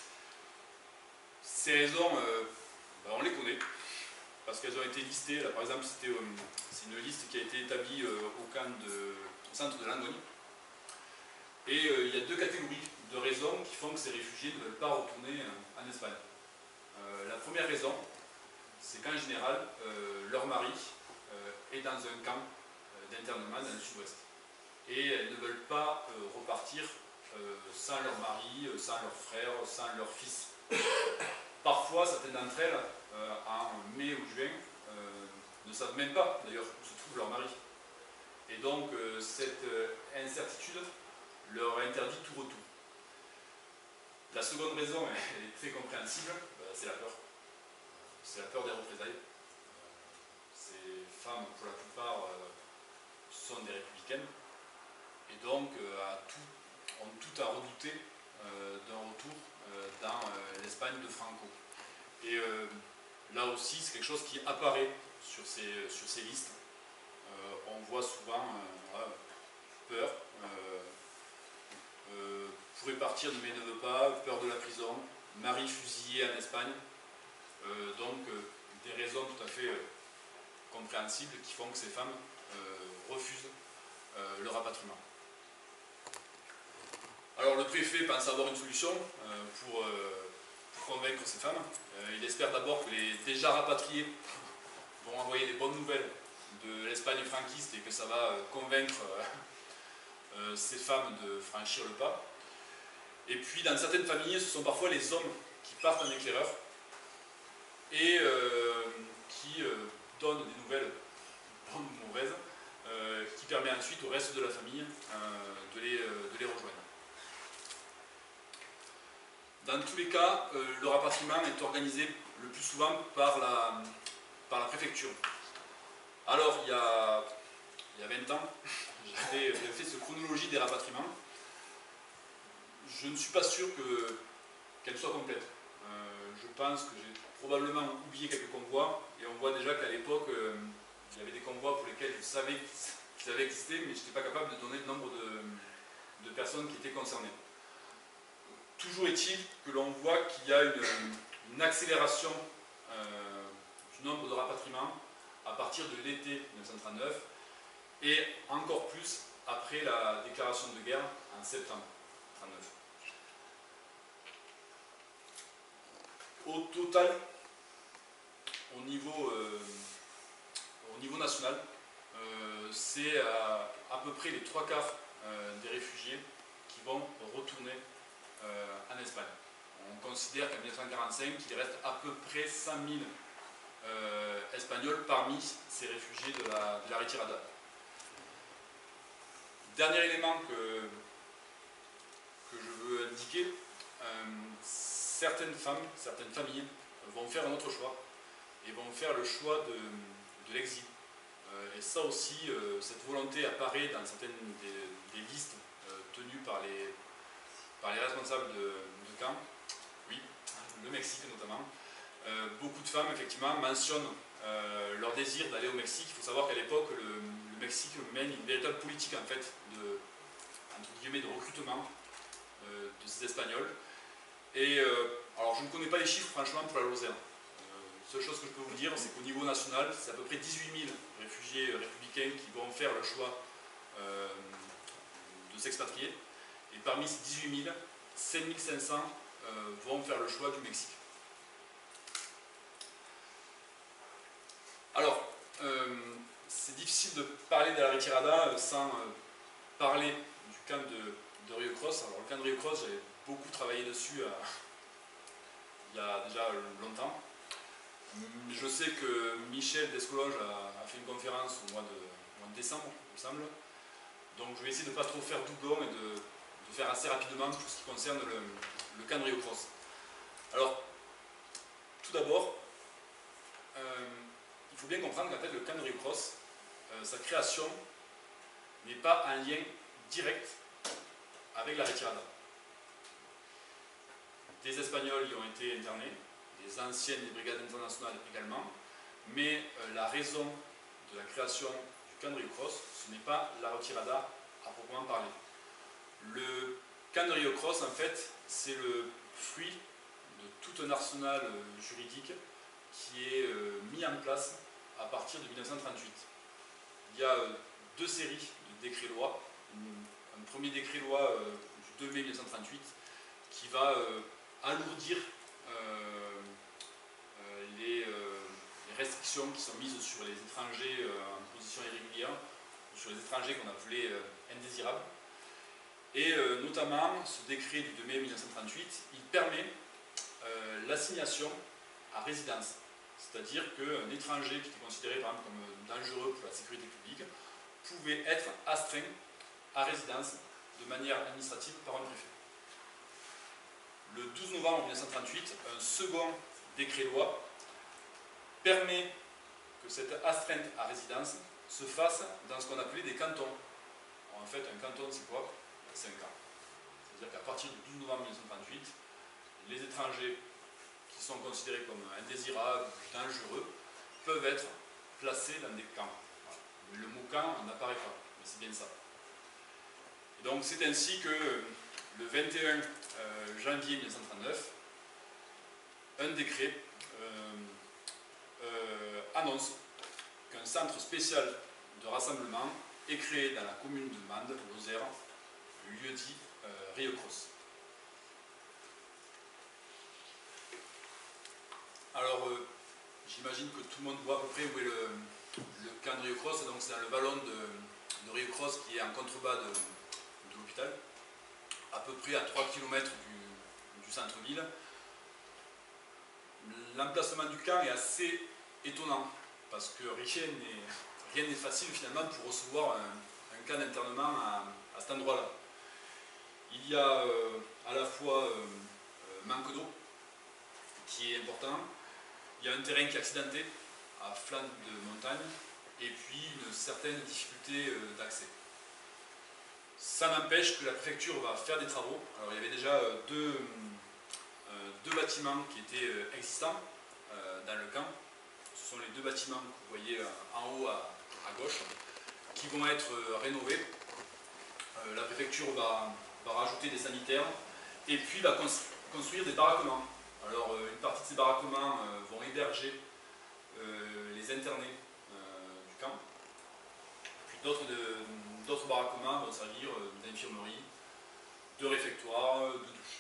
Ces raisons, euh, ben on les connaît, parce qu'elles ont été listées. Là, par exemple, c'était euh, c'est une liste qui a été établie euh, au, camp de, au centre de Langogne. Et euh, il y a deux catégories de raisons qui font que ces réfugiés ne veulent pas retourner euh, en Espagne. Euh, la première raison, c'est qu'en général, euh, leur mari euh, est dans un camp euh, d'internement dans le sud-ouest. Et elles ne veulent pas euh, repartir euh, sans leur mari, euh, sans leur frère, sans leur fils. Parfois, certaines d'entre elles, euh, en mai ou juin, euh, ne savent même pas d'ailleurs où se trouve leur mari. Et donc, euh, cette euh, incertitude leur interdit tout retour. La seconde raison, elle est très compréhensible, euh, c'est la peur. C'est la peur des représailles. Euh, ces femmes, pour la plupart, euh, sont des républicaines, et donc euh, à tout, ont tout à redouter euh, d'un retour euh, dans euh, l'Espagne de Franco. Et euh, là aussi, c'est quelque chose qui apparaît sur ces, sur ces listes. Euh, on voit souvent euh, ouais, peur, euh, euh, pourrait partir mais ne veut pas, peur de la prison, mari fusillé en Espagne. Euh, donc euh, des raisons tout à fait euh, compréhensibles qui font que ces femmes euh, refusent euh, le rapatriement. Alors le préfet pense avoir une solution euh, pour, euh, pour convaincre ces femmes. Euh, il espère d'abord que les déjà rapatriés vont envoyer des bonnes nouvelles de l'Espagne franquiste et que ça va euh, convaincre euh, euh, ces femmes de franchir le pas. Et puis dans certaines familles, ce sont parfois les hommes qui partent en éclaireur et euh, qui euh, donnent des nouvelles bonnes ou mauvaises, euh, qui permet ensuite au reste de la famille euh, de, les, euh, de les rejoindre. Dans tous les cas, euh, le rapatriement est organisé le plus souvent par la, par la préfecture. Alors, il y a, il y a vingt ans, j'avais fait cette chronologie des rapatriements. Je ne suis pas sûr que, qu'elle soit complète. Euh, je pense que j'ai probablement oublié quelques convois, et on voit déjà qu'à l'époque, euh, il y avait des convois pour lesquels je savais qu'ils avaient existé, mais je n'étais pas capable de donner le nombre de, de personnes qui étaient concernées. Toujours est-il que l'on voit qu'il y a une, une accélération euh, du nombre de rapatriements à partir de l'été mille neuf cent trente-neuf et encore plus après la déclaration de guerre en septembre mille neuf cent trente-neuf. Au total, au niveau, euh, au niveau national, euh, c'est à, à peu près les trois quarts euh, des réfugiés qui vont retourner Euh, en Espagne. On considère qu'en mille neuf cent quarante-cinq, il reste à peu près cent mille euh, Espagnols parmi ces réfugiés de la, de la retirada. Dernier élément que, que je veux indiquer, euh, certaines femmes, certaines familles vont faire un autre choix et vont faire le choix de, de l'exil. Euh, et ça aussi, euh, cette volonté apparaît dans certaines des, des listes euh, tenues par les par les responsables de, de camp, oui, le Mexique notamment. Euh, beaucoup de femmes, effectivement, mentionnent euh, leur désir d'aller au Mexique. Il faut savoir qu'à l'époque, le, le Mexique mène une véritable politique, en fait, de, entre guillemets, de recrutement euh, de ces Espagnols. Et, euh, alors, je ne connais pas les chiffres, franchement, pour la Lozère. Euh, la seule chose que je peux vous dire, c'est qu'au niveau national, c'est à peu près dix-huit mille réfugiés républicains qui vont faire le choix euh, de s'expatrier. Et parmi ces dix-huit mille, sept mille cinq cents euh, vont faire le choix du Mexique. Alors, euh, c'est difficile de parler de la retirada sans, euh, parler du camp de, de Rio Cross. Alors le camp de Rio Cross, j'avais beaucoup travaillé dessus euh, il y a déjà longtemps. Je sais que Michel Descolonges a, a fait une conférence au mois de, au mois de décembre, il me semble. Donc je vais essayer de ne pas trop faire doublon et de, de faire assez rapidement tout ce qui concerne le, le camp de Rio Cross. Alors, tout d'abord, euh, il faut bien comprendre qu'en fait le camp de Rio Cross, euh, sa création n'est pas un lien direct avec la retirada. Des Espagnols y ont été internés, des anciennes des brigades internationales également, mais euh, la raison de la création du camp de Rio Cross, ce n'est pas la retirada à proprement parler. Le camp de Rio Cross, en fait, c'est le fruit de tout un arsenal euh, juridique qui est euh, mis en place à partir de mille neuf cent trente-huit. Il y a euh, deux séries de décrets-lois. Un premier décret-loi euh, du deux mai mille neuf cent trente-huit qui va euh, alourdir euh, euh, les, euh, les restrictions qui sont mises sur les étrangers euh, en position irrégulière, sur les étrangers qu'on appelait euh, indésirables. Et euh, notamment, ce décret du deux mai mille neuf cent trente-huit, il permet euh, l'assignation à résidence. C'est-à-dire qu'un étranger qui était considéré par exemple comme dangereux pour la sécurité publique pouvait être astreint à résidence de manière administrative par un préfet. Le douze novembre mille neuf cent trente-huit, un second décret-loi permet que cette astreinte à résidence se fasse dans ce qu'on appelait des cantons. En fait, un canton, c'est quoi? C'est un camp. C'est-à-dire qu'à partir du douze novembre mille neuf cent trente-huit, les étrangers qui sont considérés comme indésirables, dangereux, peuvent être placés dans des camps. Voilà. Le mot camp n'apparaît pas, mais c'est bien ça. Et donc c'est ainsi que le vingt et un janvier mille neuf cent trente-neuf, un décret euh, euh, annonce qu'un centre spécial de rassemblement est créé dans la commune de Mende, Lozère, lieu dit euh, Rio Cross. Alors, euh, j'imagine que tout le monde voit à peu près où est le, le camp de Rio Cross, donc c'est dans le vallon de, de Rio Cross qui est en contrebas de, de l'hôpital, à peu près à trois kilomètres du, du centre-ville. L'emplacement du camp est assez étonnant, parce que rien n'est rien n'est facile finalement pour recevoir un, un camp d'internement à, à cet endroit-là. Il y a euh, à la fois euh, euh, manque d'eau, qui est important. Il y a un terrain qui est accidenté, à flanc de montagne, et puis une certaine difficulté euh, d'accès. Ça n'empêche que la préfecture va faire des travaux. Alors il y avait déjà euh, deux, euh, deux bâtiments qui étaient euh, existants euh, dans le camp. Ce sont les deux bâtiments que vous voyez euh, en haut à, à gauche, qui vont être euh, rénovés. Euh, la préfecture va, va rajouter des sanitaires, et puis va cons construire des baraquements. Alors euh, une partie de ces baraquements euh, vont héberger euh, les internés euh, du camp, puis d'autres baraquements vont servir euh, d'infirmerie, de réfectoire, de douche.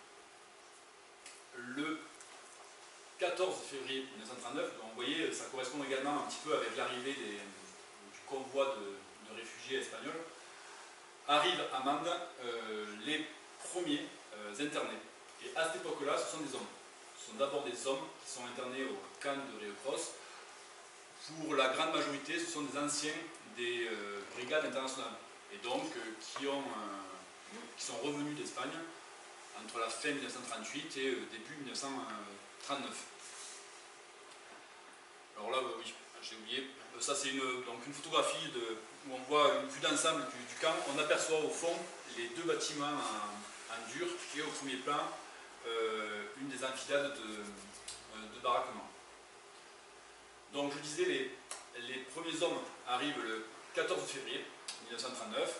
Le quatorze février mille neuf cent trente-neuf, donc vous voyez, ça correspond également un petit peu avec l'arrivée du convoi de, de réfugiés espagnols, arrivent à Mende euh, les premiers euh, internés. Et à cette époque-là, ce sont des hommes. Ce sont d'abord des hommes qui sont internés au camp de Rio Cross. Pour la grande majorité, ce sont des anciens des euh, brigades internationales. Et donc, euh, qui, ont, euh, qui sont revenus d'Espagne entre la fin mille neuf cent trente-huit et euh, début mille neuf cent trente-neuf. Alors là, euh, oui, j'ai oublié. Ça, c'est une, donc une photographie de, où on voit une vue d'ensemble du, du camp. On aperçoit au fond les deux bâtiments en, en dur et au premier plan, Euh, une des amphithéâtres de, euh, de baraquement. Donc je disais, les, les premiers hommes arrivent le quatorze février mille neuf cent trente-neuf.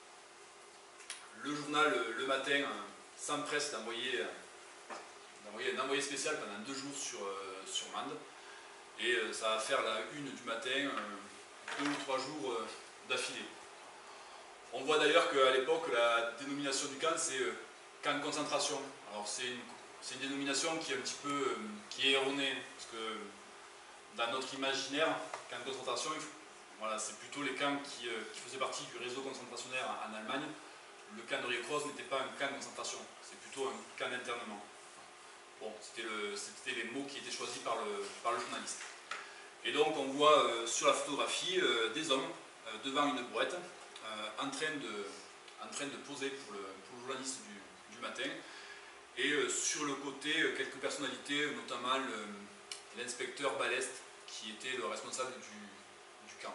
Le journal Le Matin euh, s'empresse d'envoyer un envoyé spécial pendant deux jours sur, euh, sur Mende. Et euh, ça va faire la une du matin, euh, deux ou trois jours euh, d'affilée. On voit d'ailleurs qu'à l'époque, la dénomination du camp, c'est euh, camp de concentration. Alors c'est une, une dénomination qui est un petit peu euh, qui est erronée, parce que dans notre imaginaire, camp de concentration, il faut, Voilà, c'est plutôt les camps qui, euh, qui faisaient partie du réseau concentrationnaire en, en Allemagne. Le camp de Rio-Cross n'était pas un camp de concentration, c'est plutôt un camp d'internement. Bon, c'était le, les mots qui étaient choisis par le, par le journaliste. Et donc on voit euh, sur la photographie euh, des hommes euh, devant une brouette euh, en, train de, en train de poser pour le, pour le journaliste du, du matin. Et euh, sur le côté, euh, quelques personnalités, notamment l'inspecteur Balest, qui était le responsable du, du camp.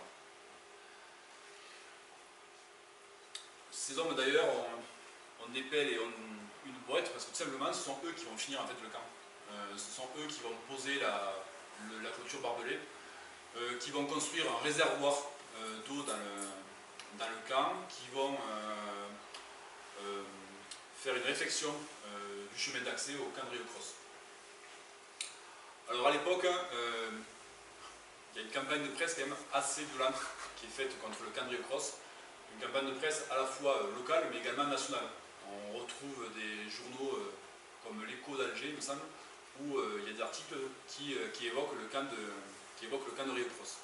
Ces hommes d'ailleurs ont, ont des pelles et ont une brouette parce que tout simplement ce sont eux qui vont finir en fait le camp. Euh, ce sont eux qui vont poser la, le, la clôture barbelée, euh, qui vont construire un réservoir euh, d'eau dans le, dans le camp, qui vont euh, euh, faire une réfection euh, du chemin d'accès au camp de Rio-Cross. Alors à l'époque, euh, il y a une campagne de presse quand même assez violente qui est faite contre le camp de Rio-Cross. Une campagne de presse à la fois euh, locale mais également nationale. On retrouve des journaux euh, comme l'Écho d'Alger, il me semble, où euh, il y a des articles qui, euh, qui évoquent le camp de, qui évoquent le camp de Rio-Cross.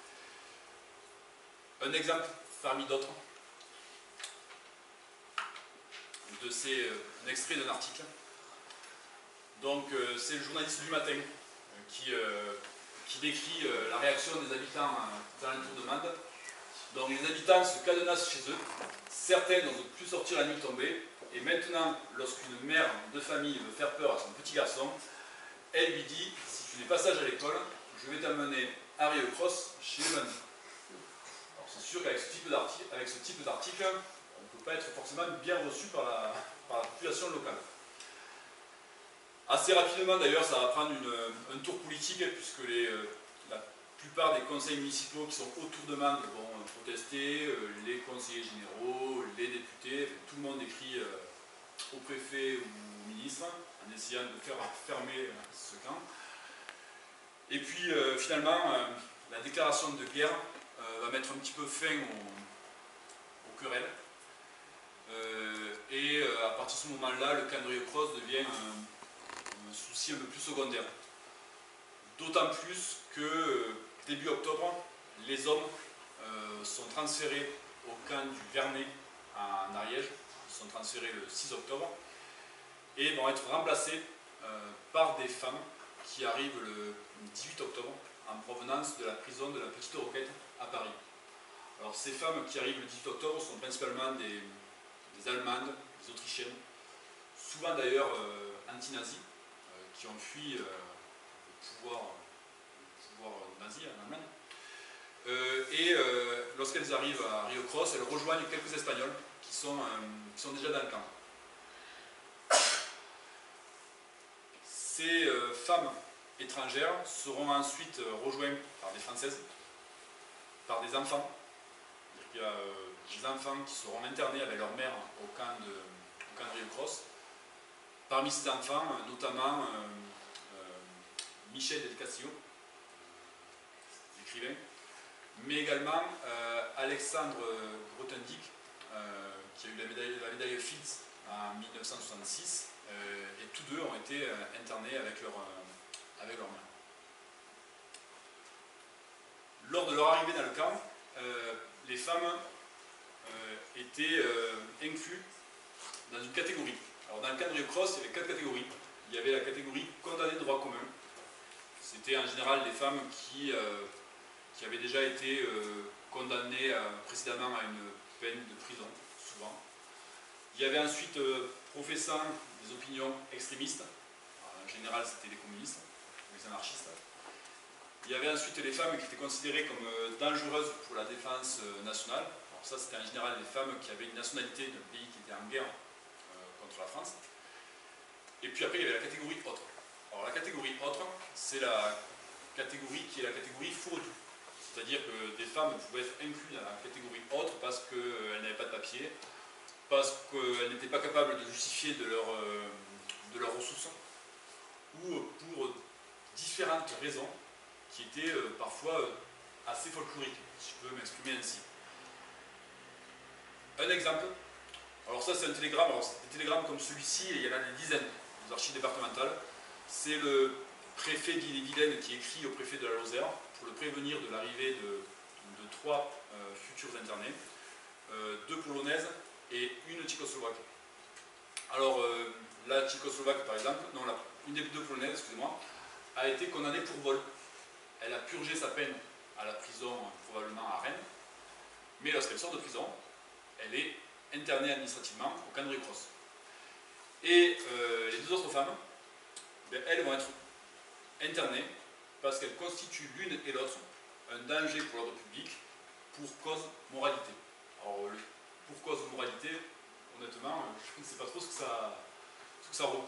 Un exemple parmi d'autres, de ces, euh, un extrait d'un article. Donc euh, c'est le journaliste du matin euh, qui, euh, qui décrit euh, la réaction des habitants euh, aux alentours de Mende. Donc les habitants se cadenassent chez eux, certains n'osent plus sortir la nuit tombée, et maintenant, lorsqu'une mère de famille veut faire peur à son petit garçon, elle lui dit « Si tu n'es pas sage à l'école, je vais t'amener à Rio-Cross chez les bandits. » Alors c'est sûr qu'avec ce type d'article, on ne peut pas être forcément bien reçu par la, par la population locale. Assez rapidement d'ailleurs, ça va prendre une, un tour politique, puisque les, la La plupart des conseils municipaux qui sont autour de Mende vont protester, euh, les conseillers généraux, les députés, tout le monde écrit euh, au préfet ou au ministre en essayant de faire fermer euh, ce camp. Et puis euh, finalement, euh, la déclaration de guerre euh, va mettre un petit peu fin aux, aux querelles. Euh, et euh, à partir de ce moment-là, le camp de Rio-Cross devient un, un souci un peu plus secondaire. D'autant plus que euh, début octobre, les hommes euh, sont transférés au camp du Vernet en Ariège, ils sont transférés le six octobre, et vont être remplacés euh, par des femmes qui arrivent le dix-huit octobre en provenance de la prison de la Petite Roquette à Paris. Alors ces femmes qui arrivent le dix-huit octobre sont principalement des, des Allemandes, des Autrichiennes, souvent d'ailleurs euh, anti-nazis, euh, qui ont fui euh, le pouvoir nazi en Allemagne. Euh, et euh, lorsqu'elles arrivent à Rio-Cross, elles rejoignent quelques Espagnols qui sont, euh, qui sont déjà dans le camp. Ces euh, femmes étrangères seront ensuite euh, rejointes par des Françaises, par des enfants. Il y a euh, des enfants qui seront internés avec leur mère au camp de, au camp de Rio-Cross. Parmi ces enfants, notamment euh, euh, Michel del Castillo, mais également euh, Alexandre Grothendieck, euh, qui a eu la médaille, la médaille Fields en mille neuf cent soixante-six, euh, et tous deux ont été euh, internés avec leur, euh, avec leur mère. Lors de leur arrivée dans le camp, euh, les femmes euh, étaient euh, incluses dans une catégorie. Alors dans le camp de Rio-Cross, il y avait quatre catégories. Il y avait la catégorie condamnée de droit commun. C'était en général des femmes qui euh, qui avaient déjà été euh, condamnés euh, précédemment à une peine de prison, souvent. Il y avait ensuite euh, professant des opinions extrémistes, en général c'était les communistes, les anarchistes. Il y avait ensuite les femmes qui étaient considérées comme euh, dangereuses pour la défense euh, nationale. Alors ça c'était en général des femmes qui avaient une nationalité d'un pays qui était en guerre euh, contre la France. Et puis après il y avait la catégorie autre. Alors la catégorie autre, c'est la catégorie qui est la catégorie fourre-tout. C'est-à-dire que des femmes pouvaient être incluses dans la catégorie autre parce qu'elles n'avaient pas de papier, parce qu'elles n'étaient pas capables de justifier de, leur, de leurs ressources, ou pour différentes raisons qui étaient parfois assez folkloriques, si je peux m'exprimer ainsi. Un exemple, alors ça c'est un télégramme, alors c'est des télégrammes comme celui-ci, et il y en a des dizaines aux archives départementales. C'est le préfet d'Ille-et-Vilaine qui écrit au préfet de la Lozère pour le prévenir de l'arrivée de, de de trois euh, futurs internés, euh, deux polonaises et une tchécoslovaque. Alors, euh, la tchécoslovaque, par exemple, non, la, une des deux polonaises, excusez-moi, a été condamnée pour vol. Elle a purgé sa peine à la prison, probablement à Rennes, mais lorsqu'elle sort de prison, elle est internée administrativement au camp de Rieux-Cross. Et euh, les deux autres femmes, ben, elles vont être internées parce qu'elles constituent l'une et l'autre un danger pour l'ordre public pour cause moralité. Alors, le, pour cause moralité, honnêtement, je ne sais pas trop ce que ça, ce que ça recoupe.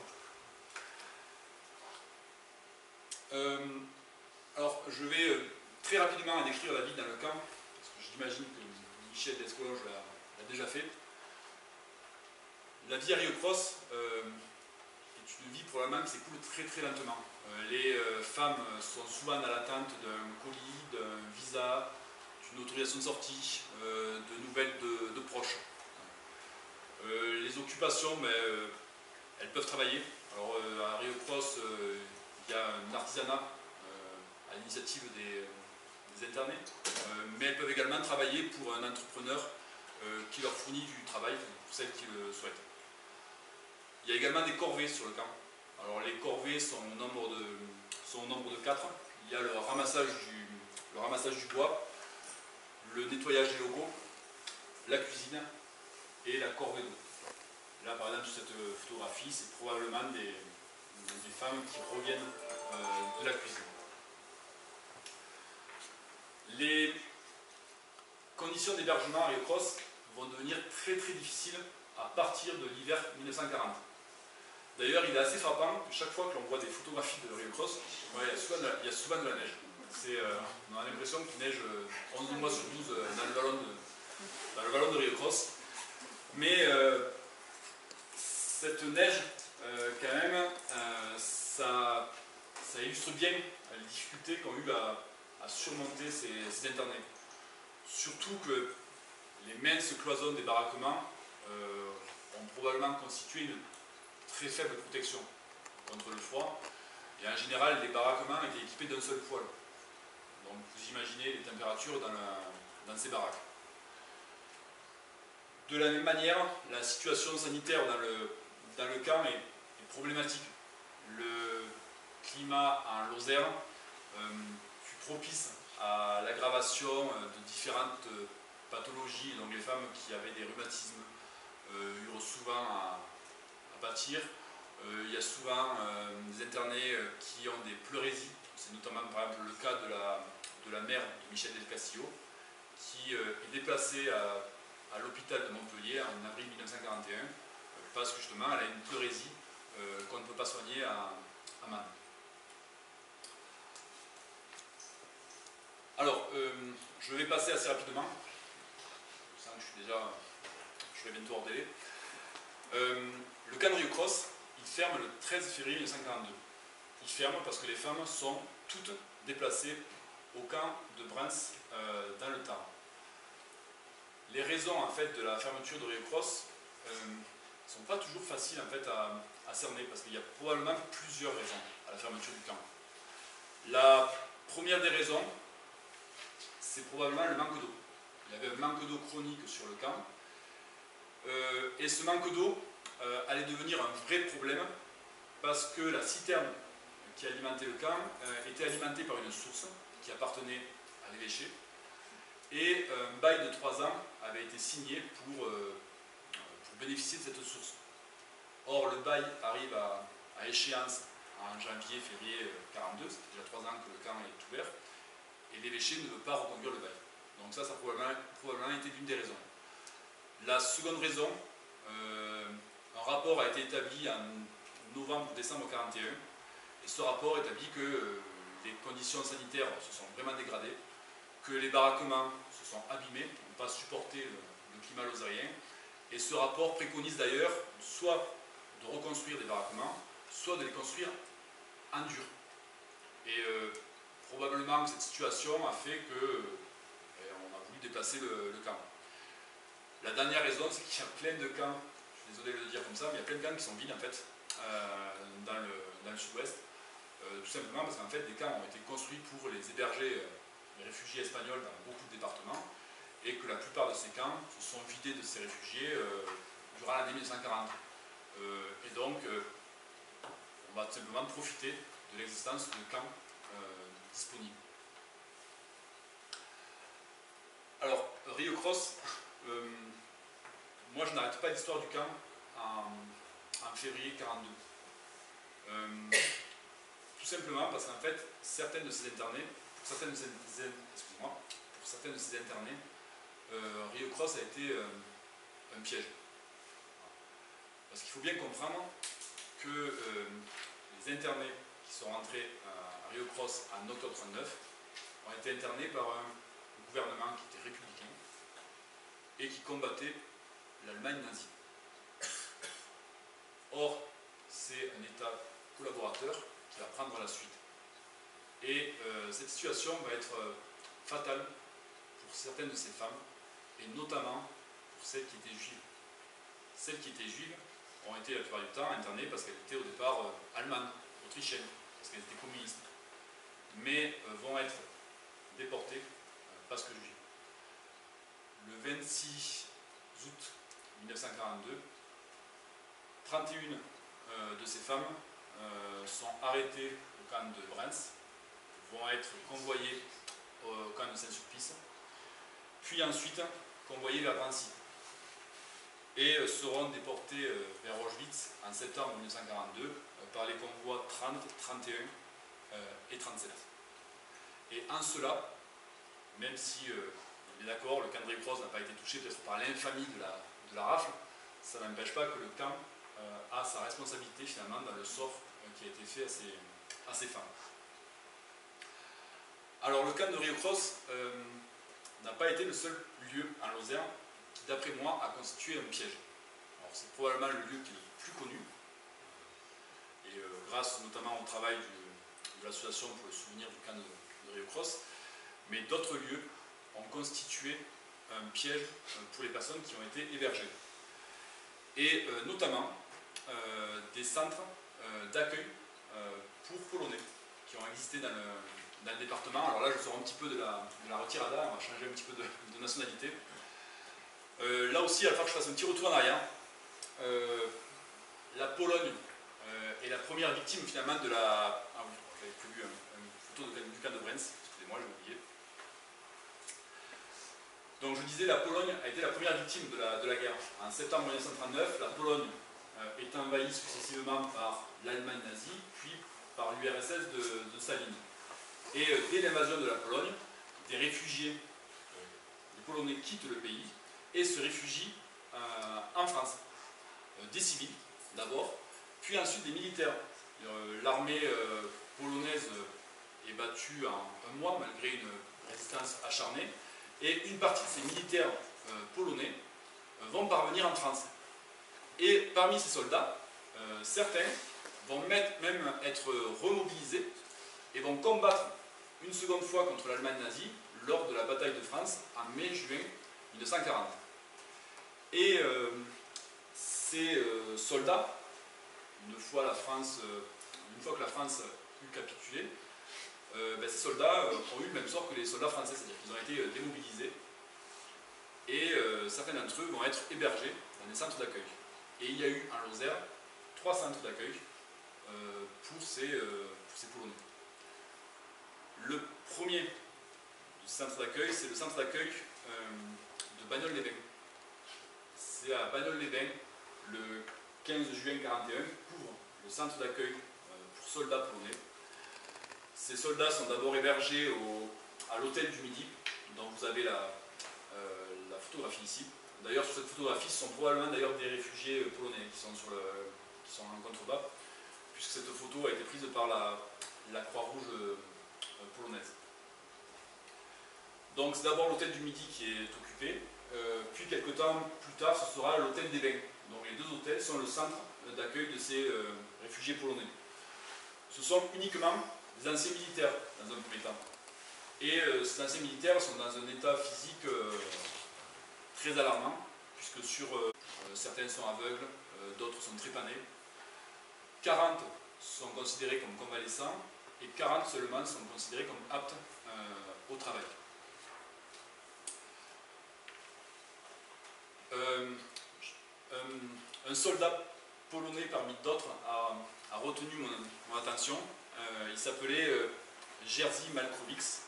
Euh, alors, je vais euh, très rapidement décrire la vie dans le camp, parce que j'imagine que Michel Descolonges l'a déjà fait. La vie à Rieux-Cross euh, est une vie probablement qui s'écoule très très lentement. Euh, les euh, femmes sont souvent dans l'attente d'un colis, d'un visa, d'une autorisation de sortie, euh, de nouvelles de, de proches. Euh, les occupations, ben, euh, elles peuvent travailler. Alors euh, à Rieux-Cross, euh, il y a un artisanat euh, à l'initiative des, des internés, euh, mais elles peuvent également travailler pour un entrepreneur euh, qui leur fournit du travail pour celles qui le souhaitent. Il y a également des corvées sur le camp. Alors les corvées sont au nombre de, sont au nombre de quatre. Il y a le ramassage du, le ramassage du bois, le nettoyage des locaux, la cuisine et la corvée d'eau. Là par exemple sur cette photographie, c'est probablement des, des femmes qui reviennent euh, de la cuisine. Les conditions d'hébergement à Rieux-Cross vont devenir très très difficiles à partir de l'hiver mille neuf cent quarante. D'ailleurs, il est assez frappant que chaque fois que l'on voit des photographies de Rieux-Cross, ouais, il, il y a souvent de la neige. Euh, on a l'impression qu'il neige onze mois sur douze dans le vallon de, dans le vallon de Rieux-Cross. Mais euh, cette neige, euh, quand même, euh, ça, ça illustre bien les difficultés qu'ont eu à, à surmonter ces, ces internés. Surtout que les minces cloisons des baraquements euh, ont probablement constitué une très faible protection contre le froid. Et en général, les baraquements étaient équipés d'un seul poêle. Donc vous imaginez les températures dans, la, dans ces baraques. De la même manière, la situation sanitaire dans le, dans le camp est, est problématique. Le climat en Lozère euh, fut propice à l'aggravation de différentes pathologies. Donc les femmes qui avaient des rhumatismes euh, eurent souvent à, à pâtir. Euh, il y a souvent euh, des internés qui ont des pleurésies. C'est notamment par exemple le cas de la, de la mère de Michel Del Castillo, qui euh, est déplacée à, à l'hôpital de Montpellier en avril mille neuf cent quarante et un, euh, parce que justement elle a une pleurésie euh, qu'on ne peut pas soigner à, à Mannes. Alors, euh, je vais passer assez rapidement. Je sens que je suis déjà, je vais bientôt hors délai. Euh, le camp de Rieux-Cross, il ferme le treize février mille neuf cent quarante-deux. Il ferme parce que les femmes sont toutes déplacées au camp de Brens euh, dans le Tarn. Les raisons en fait de la fermeture de Rieux-Cross ne euh, sont pas toujours faciles en fait à, à cerner parce qu'il y a probablement plusieurs raisons à la fermeture du camp. La première des raisons, c'est probablement le manque d'eau. Il y avait un manque d'eau chronique sur le camp. Euh, et ce manque d'eau euh, allait devenir un vrai problème parce que la citerne qui alimentait le camp euh, était alimentée par une source qui appartenait à l'évêché. Et un bail de trois ans avait été signé pour, euh, pour bénéficier de cette source. Or, le bail arrive à, à échéance en janvier, février mille neuf cent quarante-deux, c'est déjà trois ans que le camp est ouvert. Et l'évêché ne veut pas reconduire le bail. Donc ça, ça a probablement, probablement été l'une des raisons. La seconde raison, euh, un rapport a été établi en novembre-décembre mille neuf cent quarante et un, et ce rapport établit que euh, les conditions sanitaires se sont vraiment dégradées, que les baraquements se sont abîmés, n'ont pas supporté le, le climat lozérien, et ce rapport préconise d'ailleurs soit de reconstruire des baraquements, soit de les construire en dur. Et euh, probablement que cette situation a fait que eh, on a voulu déplacer le, le camp. La dernière raison, c'est qu'il y a plein de camps, je suis désolé de le dire comme ça, mais il y a plein de camps qui sont vides en fait, euh, dans le, dans le sud-ouest, euh, tout simplement parce qu'en fait des camps ont été construits pour les héberger les réfugiés espagnols dans beaucoup de départements, et que la plupart de ces camps se sont vidés de ces réfugiés euh, durant l'année mille neuf cent quarante. Euh, et donc, euh, on va tout simplement profiter de l'existence de camps euh, disponibles. Alors, Rio Cross, euh, moi je n'arrête pas l'histoire du camp en, en février mille neuf cent quarante-deux. Euh, tout simplement parce qu'en fait, certaines de ces internés, pour certaines de ces, excusez-moi, pour certaines de ces internés, euh, Rio Cross a été euh, un piège. Parce qu'il faut bien comprendre que euh, les internés qui sont rentrés à Rio Cross en octobre mille neuf cent trente-neuf ont été internés par un gouvernement qui était républicain et qui combattait l'Allemagne nazie. Or, c'est un État collaborateur qui va prendre la suite. Et euh, cette situation va être euh, fatale pour certaines de ces femmes, et notamment pour celles qui étaient juives. Celles qui étaient juives ont été la plupart du temps internées parce qu'elles étaient au départ euh, allemandes, autrichiennes, parce qu'elles étaient communistes, mais euh, vont être déportées euh, parce que juives. Le vingt-six août mille neuf cent quarante-deux, trente et une euh, de ces femmes euh, sont arrêtées au camp de Brens, vont être convoyées au camp de Saint-Sulpice, puis ensuite convoyées vers Drancy, et euh, seront déportées euh, vers Auschwitz en septembre mille neuf cent quarante-deux euh, par les convois trente, trente et un euh, et trente-sept. Et en cela, même si euh, on est d'accord, le camp de Rio Cross n'a pas été touché peut-être par l'infamie de la, de la rafle, ça n'empêche pas que le camp euh, a sa responsabilité finalement dans le sort euh, qui a été fait à ces, à ces femmes. Alors le camp de Rio Cross euh, n'a pas été le seul lieu en Lozère qui, d'après moi, a constitué un piège. Alors c'est probablement le lieu qui est le plus connu, et euh, grâce notamment au travail du, de l'association pour le souvenir du camp de, de Rio Cross, mais d'autres lieux ont constitué un piège pour les personnes qui ont été hébergées. Et euh, notamment euh, des centres euh, d'accueil euh, pour Polonais qui ont existé dans le, dans le département. Alors là, je sors un petit peu de la, de la retirada, on va changer un petit peu de, de nationalité. Euh, là aussi, il va falloir que je fasse un petit retour en arrière. Euh, la Pologne euh, est la première victime finalement de la... Ah oui, j'avais prévu un, une photo de, du camp de Brens, excusez-moi, j'ai oublié. Donc je disais, la Pologne a été la première victime de la, de la guerre. En septembre mille neuf cent trente-neuf, la Pologne euh, est envahie successivement par l'Allemagne nazie, puis par l'U R S S de, de Staline. Et euh, dès l'invasion de la Pologne, des réfugiés, euh, les Polonais quittent le pays et se réfugient euh, en France. Euh, des civils d'abord, puis ensuite des militaires. Euh, L'armée euh, polonaise est battue en un mois malgré une résistance acharnée. Et une partie de ces militaires euh, polonais euh, vont parvenir en France. Et parmi ces soldats, euh, certains vont mettre, même être remobilisés et vont combattre une seconde fois contre l'Allemagne nazie lors de la bataille de France en mai-juin mille neuf cent quarante. Et euh, ces euh, soldats, une fois, la France, euh, une fois que la France eut capitulé, Euh, ben, ces soldats euh, ont eu le même sort que les soldats français, c'est-à-dire qu'ils ont été euh, démobilisés et euh, certains d'entre eux vont être hébergés dans des centres d'accueil. Et il y a eu en Lozère trois centres d'accueil euh, pour, ces, euh, pour ces Polonais. Le premier du centre d'accueil, c'est le centre d'accueil euh, de Bagnols-les-Bains. C'est à Bagnols-les-Bains, le quinze juin mille neuf cent quarante et un, qu'ouvre le centre d'accueil euh, pour soldats polonais. Ces soldats sont d'abord hébergés au, à l'hôtel du Midi, dont vous avez la, euh, la photographie ici. D'ailleurs, sur cette photographie, ce sont probablement d'ailleurs des réfugiés polonais qui sont, sur le, qui sont en contrebas, puisque cette photo a été prise par la, la Croix-Rouge euh, polonaise. Donc c'est d'abord l'hôtel du Midi qui est occupé, euh, puis quelques temps plus tard, ce sera l'hôtel des Bains. Donc les deux hôtels sont le centre d'accueil de ces euh, réfugiés polonais. Ce sont uniquement des anciens militaires dans un premier temps. Et euh, ces anciens militaires sont dans un état physique euh, très alarmant, puisque sur euh, certains sont aveugles, euh, d'autres sont trépanés. quarante sont considérés comme convalescents et quarante seulement sont considérés comme aptes euh, au travail. Euh, un, un soldat polonais parmi d'autres a, a retenu mon, mon attention. Euh, il s'appelait euh, Jerzy Malkowicz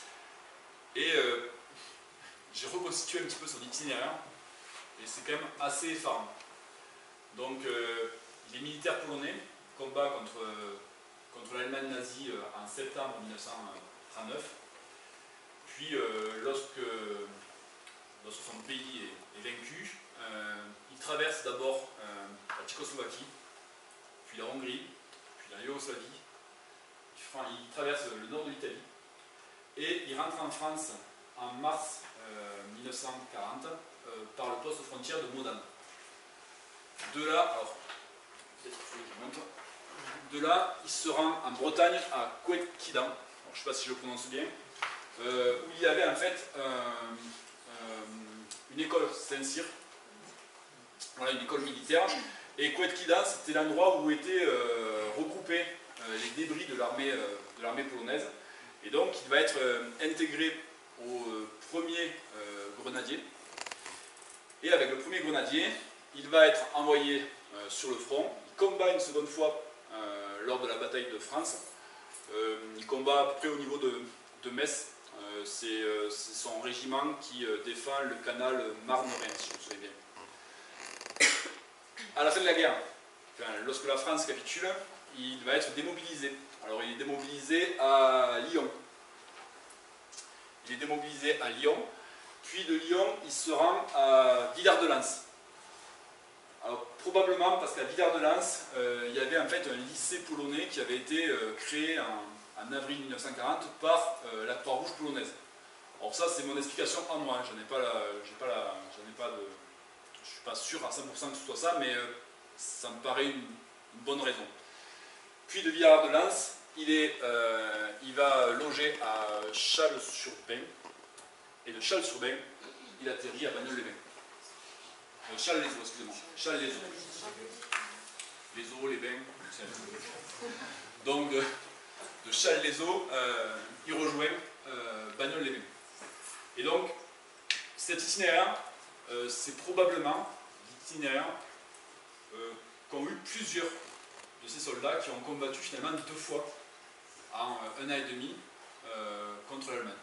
et euh, j'ai reconstitué un petit peu son itinéraire et c'est quand même assez effarant. Donc euh, il est militaire polonais, combat contre, euh, contre l'Allemagne nazie euh, en septembre mille neuf cent trente-neuf. Puis euh, lorsque, lorsque son pays est, est vaincu, euh, il traverse d'abord euh, la Tchécoslovaquie, puis la Hongrie, puis la Yougoslavie, enfin, il traverse le nord de l'Italie et il rentre en France en mars euh, mille neuf cent quarante euh, par le poste frontière de Modane. De là, alors, peut-être qu'il faut que je montre. De là, il se rend en Bretagne à Couët-Quidan, je ne sais pas si je le prononce bien, euh, où il y avait en fait euh, euh, une école Saint-Cyr, voilà, une école militaire, et Couët-Quidan, c'était l'endroit où étaient euh, regroupés euh, les débris de l'armée euh, de l'armée polonaise, et donc il va être euh, intégré au euh, premier euh, grenadier, et avec le premier grenadier, il va être envoyé euh, sur le front. Il combat une seconde fois euh, lors de la bataille de France. Euh, il combat à peu près au niveau de, de Metz. Euh, C'est euh, son régiment qui euh, défend le canal Marne-Rhin, si je me souviens bien. À la fin de la guerre, enfin, lorsque la France capitule, il va être démobilisé. Alors il est démobilisé à Lyon. Il est démobilisé à Lyon. Puis de Lyon, il se rend à Villard-de-Lans. Alors, probablement parce qu'à Villard-de-Lans, euh, il y avait en fait un lycée polonais qui avait été euh, créé en, en avril mille neuf cent quarante par euh, la Croix-Rouge polonaise. Alors ça, c'est mon explication en moi. J'en ai pas la, j'ai pas la, j'en ai pas de, je suis pas sûr à cent pour cent que ce soit ça, mais euh, ça me paraît une, une bonne raison. Puis de Villard-de-Lans, il est, euh, il va loger à Châles-sur-Bain, et de Châles-sur-Bain, il atterrit à Bagnoles-les-Bains. Euh, Châles-les-Eaux, excusez-moi. Châles-les-Eaux. Les eaux, les bains. Donc de, de Châles-les-Eaux, euh, il rejoint euh, Bagnoles-les-Bains. Et donc, cet itinéraire, euh, c'est probablement l'itinéraire euh, qu'ont eu plusieurs de ces soldats qui ont combattu finalement deux fois en un an et demi euh, contre l'Allemagne.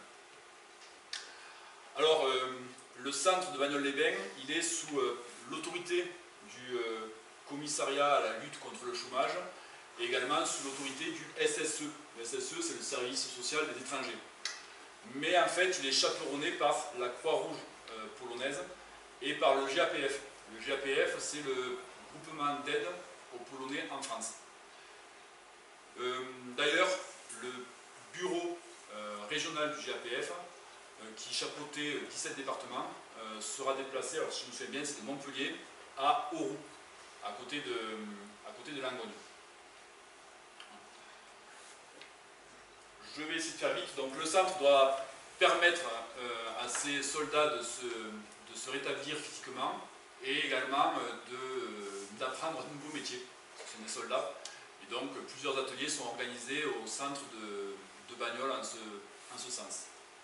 Alors, euh, le centre de Bagnoles-les-Bains, il est sous euh, l'autorité du euh, commissariat à la lutte contre le chômage et également sous l'autorité du S S E. Le S S E, c'est le service social des étrangers. Mais en fait, il est chaperonné par la Croix-Rouge euh, polonaise et par le G A P F. Le G A P F, c'est le groupement d'aide aux Polonais en France. Euh, D'ailleurs, le bureau euh, régional du G A P F, qui chapeautait dix-sept départements, euh, sera déplacé, alors si je me souviens bien, c'est de Montpellier à Auroux, à côté de, à côté de Langogne. Je vais essayer de faire vite. Donc le centre doit permettre euh, à ces soldats de se, de se rétablir physiquement et également euh, d'apprendre de, un nouveau métier. Ce sont des soldats. Et donc plusieurs ateliers sont organisés au centre de, de Bagnoles en ce, en ce sens.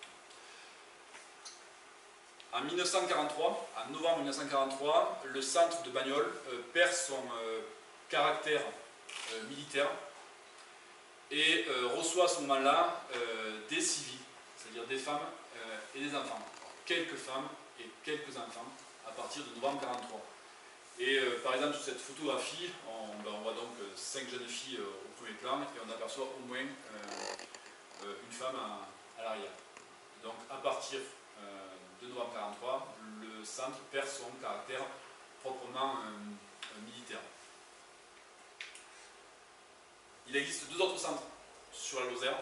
En mille neuf cent quarante-trois, en novembre mille neuf cent quarante-trois, le centre de Bagnoles euh, perd son euh, caractère euh, militaire et euh, reçoit à ce moment-là euh, des civils, c'est-à-dire des femmes euh, et des enfants. Alors, quelques femmes et quelques enfants à partir de novembre mille neuf cent quarante-trois. Et euh, par exemple, sur cette photographie, on, ben, on voit donc euh, cinq jeunes filles euh, au premier plan et on aperçoit au moins euh, euh, une femme à, à l'arrière. Donc à partir euh, de novembre mille neuf cent quarante-trois, le centre perd son caractère proprement euh, militaire. Il existe deux autres centres sur la Lozère.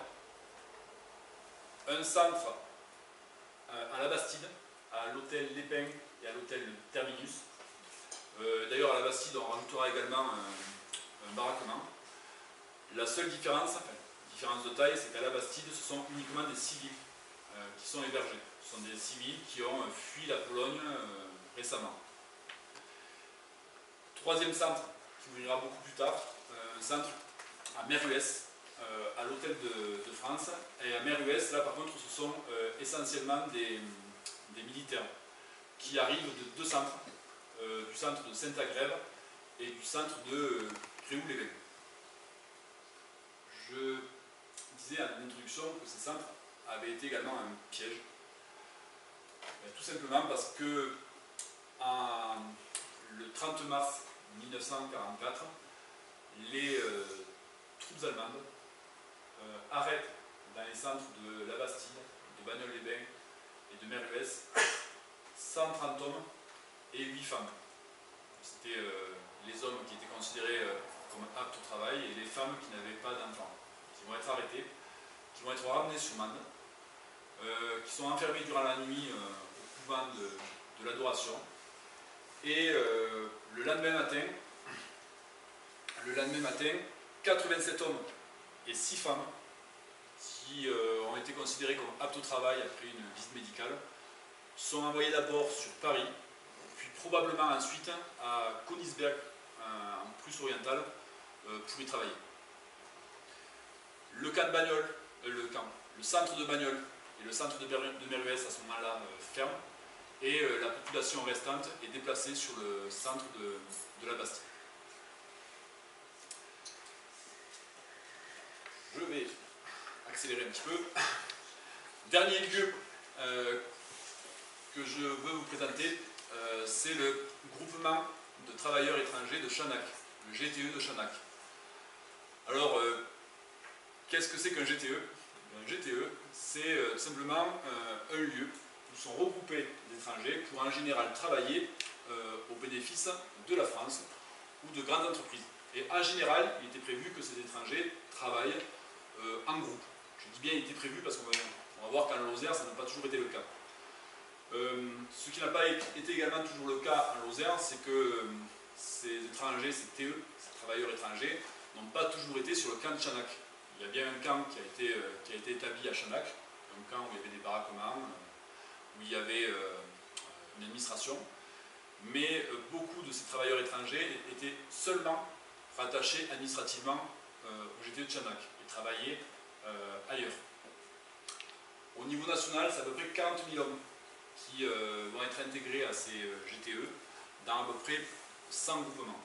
Un centre euh, à la Bastide, à l'hôtel Les Pins et à l'hôtel Terminus. Euh, D'ailleurs, à la Bastide, on rajoutera également un, un baraquement. La seule différence, enfin, différence de taille, c'est qu'à la Bastide, ce sont uniquement des civils euh, qui sont hébergés. Ce sont des civils qui ont euh, fui la Pologne euh, récemment. Troisième centre, qui ouvrira beaucoup plus tard, euh, un centre à Merhues, euh, à l'Hôtel de, de France, et à Mer U S, là par contre ce sont euh, essentiellement des, des militaires qui arrivent de deux centres, euh, du centre de Saint-Agrève et du centre de euh, Gréoux-l'Évêque. Je disais en introduction que ces centres avaient été également un piège, tout simplement parce que en, le trente mars mille neuf cent quarante-quatre, les euh, troupes allemandes euh, arrêtent dans les centres de la Bastille, de Bagnols-les-Bains et de Mer U S cent trente hommes et huit femmes. C'était euh, les hommes qui étaient considérés euh, comme aptes au travail et les femmes qui n'avaient pas d'enfants, qui vont être arrêtés, qui vont être ramenés sur Mende, euh, qui sont enfermés durant la nuit euh, au couvent de, de l'adoration. Et euh, le lendemain matin, le lendemain matin, quatre-vingt-sept hommes et six femmes qui euh, ont été considérés comme aptes au travail après une visite médicale sont envoyés d'abord sur Paris, puis probablement ensuite à Königsberg, en Prusse orientale, euh, pour y travailler. Le camp de Bagnols, euh, le, camp, le centre de Bagnols et le centre de, de Mer U S à ce moment-là euh, ferment, et euh, la population restante est déplacée sur le centre de, de la Bastille. Je vais accélérer un petit peu. Dernier lieu euh, que je veux vous présenter, euh, c'est le groupement de travailleurs étrangers de Chanac, le G T E de Chanac. Alors, euh, qu'est-ce que c'est qu'un G T E? Un G T E, c'est euh, simplement euh, un lieu où sont regroupés des étrangers pour en général travailler euh, au bénéfice de la France ou de grandes entreprises. Et en général, il était prévu que ces étrangers travaillent euh, en groupe. Je dis bien il était prévu parce qu'on va, on va voir qu'en Lozère, ça n'a pas toujours été le cas. Euh, ce qui n'a pas été également toujours le cas en Lozère, c'est que euh, ces étrangers, ces T E, ces travailleurs étrangers, n'ont pas toujours été sur le camp de Chanac. Il y a bien un camp qui a été, euh, qui a été établi à Chanac, un camp où il y avait des baraquements, où il y avait euh, une administration, mais euh, beaucoup de ces travailleurs étrangers étaient seulement rattachés administrativement euh, au G T E de Chanac et travaillaient euh, ailleurs. Au niveau national, c'est à peu près quarante mille hommes qui euh, vont être intégrés à ces euh, G T E dans à peu près cent groupements.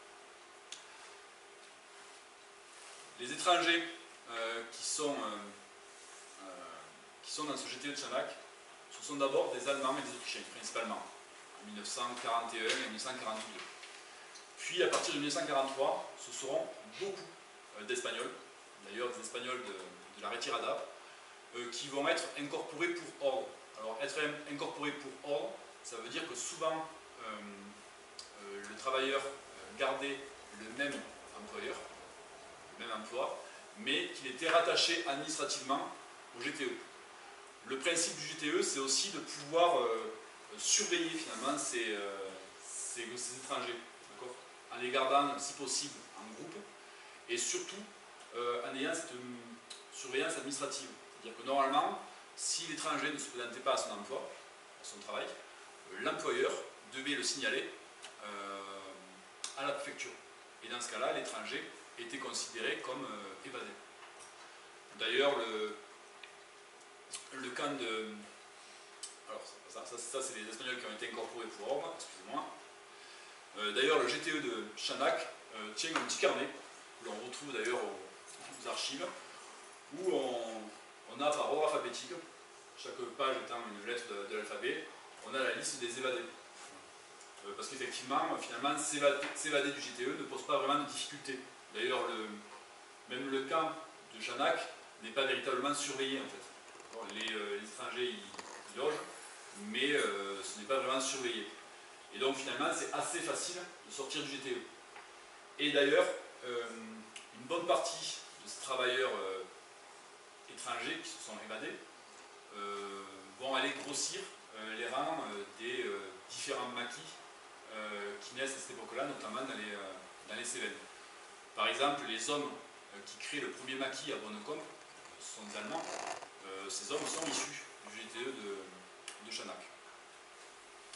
Les étrangers euh, qui, sont, euh, euh, qui sont dans ce G T E de Chanac, ce sont d'abord des Allemands et des Autrichiens, principalement, en mille neuf cent quarante et un et mille neuf cent quarante-deux. Puis, à partir de mille neuf cent quarante-trois, ce seront beaucoup euh, d'Espagnols, d'ailleurs des Espagnols de, de la Retirada, euh, qui vont être incorporés pour ordre. Alors, être incorporé pour ordre, ça veut dire que souvent, euh, euh, le travailleur euh, gardait le même employeur, le même emploi, mais qu'il était rattaché administrativement au G T E. Le principe du G T E, c'est aussi de pouvoir euh, surveiller finalement ces, euh, ces, ces étrangers, en les gardant si possible en groupe, et surtout euh, en ayant cette surveillance administrative. C'est-à-dire que normalement, si l'étranger ne se présentait pas à son emploi, à son travail, euh, l'employeur devait le signaler euh, à la préfecture. Et dans ce cas-là, l'étranger était considéré comme euh, évadé. D'ailleurs, le, le camp de... Alors, ça, ça, ça c'est les Espagnols qui ont été incorporés pour ordre, excusez-moi. Euh, d'ailleurs, le G T E de Chanac euh, tient un petit carnet, que l'on retrouve d'ailleurs aux, aux archives, où on, on a par ordre alphabétique, chaque page étant une lettre de, de l'alphabet, on a la liste des évadés. Euh, parce qu'effectivement, finalement, s'évader du G T E ne pose pas vraiment de difficulté. D'ailleurs, même le camp de Chanac n'est pas véritablement surveillé en fait. Les, euh, les étrangers y logent, mais euh, ce n'est pas vraiment surveillé. Et donc finalement, c'est assez facile de sortir du G T E. Et d'ailleurs, euh, une bonne partie de ces travailleurs euh, étrangers qui se sont évadés euh, vont aller grossir euh, les rangs euh, des euh, différents maquis euh, qui naissent à cette époque-là, notamment dans les, euh, dans les Cévennes. Par exemple, les hommes euh, qui créent le premier maquis à Bonnecombe, ce sont des Allemands, euh, ces hommes sont issus du G T E de, de Chanac.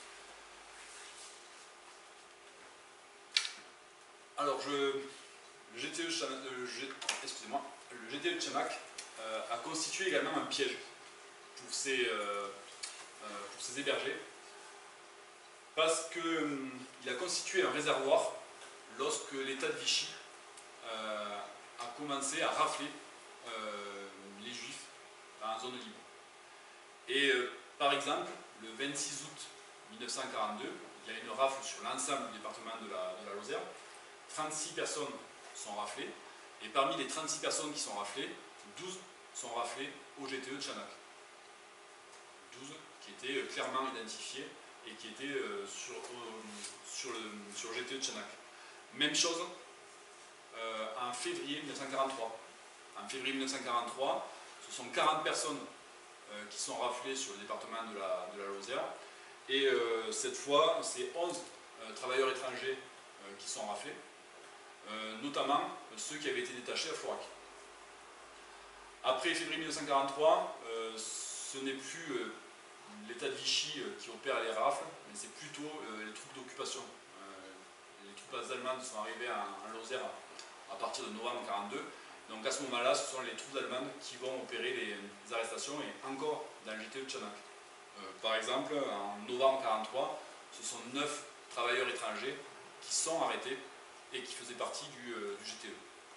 Alors, je, le G T E, euh, excusez-moi, le G T E de Chamak euh, a constitué également un piège pour ses, euh, euh, pour ses hébergés, parce qu'il hum, a constitué un réservoir lorsque l'État de Vichy euh, a commencé à rafler euh, les Juifs dans la zone libre. Et euh, par exemple, le vingt-six août mille neuf cent quarante-deux, il y a une rafle sur l'ensemble du département de la, de la Lozère. trente-six personnes sont raflées, et parmi les trente-six personnes qui sont raflées, douze sont raflées au G T E de Chanak. douze qui étaient clairement identifiés et qui étaient euh, sur, euh, sur, le, sur le G T E de Chanak. Même chose euh, en février mille neuf cent quarante-trois. En février mille neuf cent quarante-trois, ce sont quarante personnes euh, qui sont raflées sur le département de la, de la Lozère. Et euh, cette fois, c'est onze euh, travailleurs étrangers euh, qui sont raflés, euh, notamment euh, ceux qui avaient été détachés à Florac. Après février mille neuf cent quarante-trois, euh, ce n'est plus euh, l'État de Vichy euh, qui opère les rafles, mais c'est plutôt euh, les troupes d'occupation. Euh, les troupes allemandes sont arrivées en, en Lozère à, à partir de novembre mille neuf cent quarante-deux. Donc à ce moment-là, ce sont les troupes allemandes qui vont opérer les, les arrestations, et encore dans le G T E de Chanak. Euh, par exemple, en novembre mille neuf cent quarante-trois, ce sont neuf travailleurs étrangers qui sont arrêtés et qui faisaient partie du, euh, du G T E.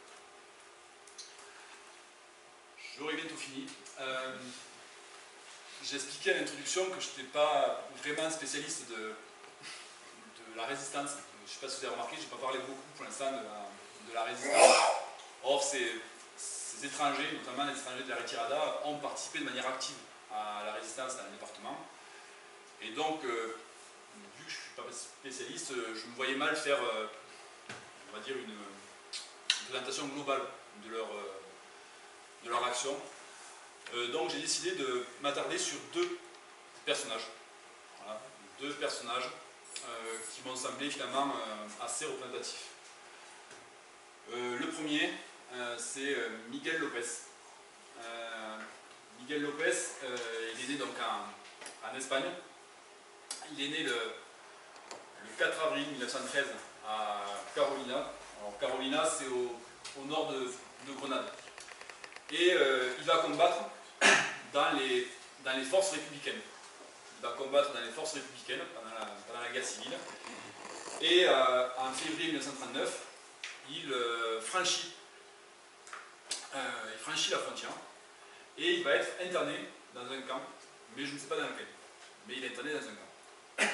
J'aurais bientôt fini. Euh, J'expliquais à l'introduction que je n'étais pas vraiment spécialiste de, de la résistance. Je ne sais pas si vous avez remarqué, je n'ai pas parlé beaucoup pour l'instant de la, de la résistance. Or, ces, ces étrangers, notamment les étrangers de la Retirada, ont participé de manière active à la résistance dans le département. Et donc, euh, vu que je ne suis pas spécialiste, je me voyais mal faire, euh, on va dire, une, une présentation globale de leur, euh, de leur action. Euh, donc j'ai décidé de m'attarder sur deux personnages. Voilà, deux personnages euh, qui m'ont semblé finalement euh, assez représentatifs. Euh, le premier, euh, c'est euh, Miguel López. Euh, Miguel López, euh, il est né donc en, en Espagne. Il est né le, le quatre avril mille neuf cent treize à Carolina. Alors Carolina, c'est au, au nord de, de Grenade. Et euh, il va combattre dans les, dans les forces républicaines. Il va combattre dans les forces républicaines pendant la, pendant la guerre civile. Et euh, en février mille neuf cent trente-neuf, il, euh, franchit, euh, il franchit la frontière et il va être interné dans un camp, mais je ne sais pas dans lequel. Mais il est interné dans un camp.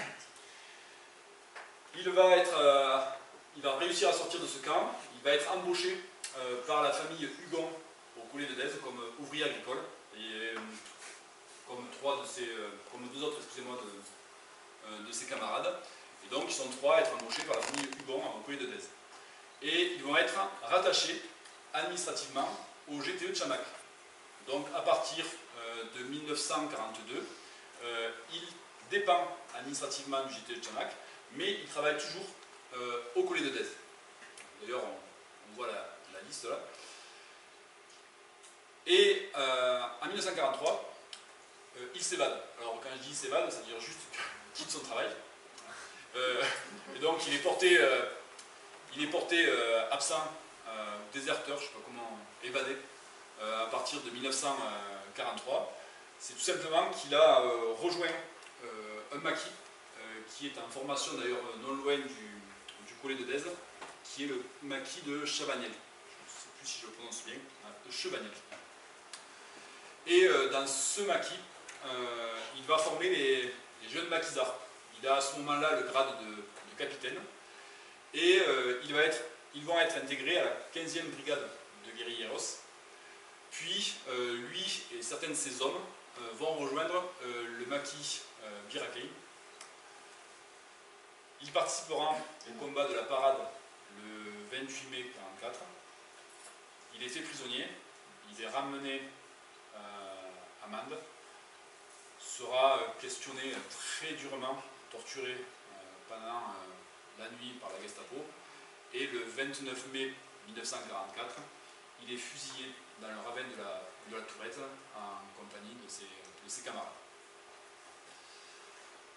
Il va, être, euh, il va réussir à sortir de ce camp. Il va être embauché euh, par la famille Hugon au Collet de Dèze comme ouvrier agricole, et euh, comme, trois de ses, euh, comme deux autres excusez-moi, de, euh, de ses camarades. Et donc ils sont trois à être embauchés par la famille Hugon au Collet de Dèze. Et ils vont être rattachés administrativement au G T E de Chamak. Donc à partir euh, de mille neuf cent quarante-deux, euh, il dépend administrativement du G T E de Chamak, mais il travaille toujours euh, au Collet de Dèze. D'ailleurs, on, on voit la, la liste là. Et euh, en mille neuf cent quarante-trois, euh, il s'évade. Alors quand je dis s'évade, ça veut dire juste qu'il quitte son travail. Euh, et donc il est porté, euh, il est porté euh, absent, euh, déserteur, je ne sais pas comment, évadé, euh, à partir de mille neuf cent quarante-trois. C'est tout simplement qu'il a euh, rejoint euh, un maquis, euh, qui est en formation d'ailleurs non loin du, du Collet de Dèze, qui est le maquis de Chavagnel. Je ne sais plus si je le prononce bien, de Chevagnel. Et euh, dans ce maquis, euh, il va former les, les jeunes maquisards. Il a à ce moment-là le grade de, de capitaine. Et euh, il va être, ils vont être intégrés à la quinzième brigade de guérilleros. Puis euh, lui et certains de ses hommes euh, vont rejoindre euh, le maquis euh, Birakeï. Il participera au combat de la parade le vingt-huit mai mille neuf cent quarante-quatre. Il est fait prisonnier. Il est ramené à Mende, sera questionné très durement, torturé pendant la nuit par la Gestapo, et le vingt-neuf mai mille neuf cent quarante-quatre, il est fusillé dans le ravin de la, de la Tourette en compagnie de ses, de ses camarades.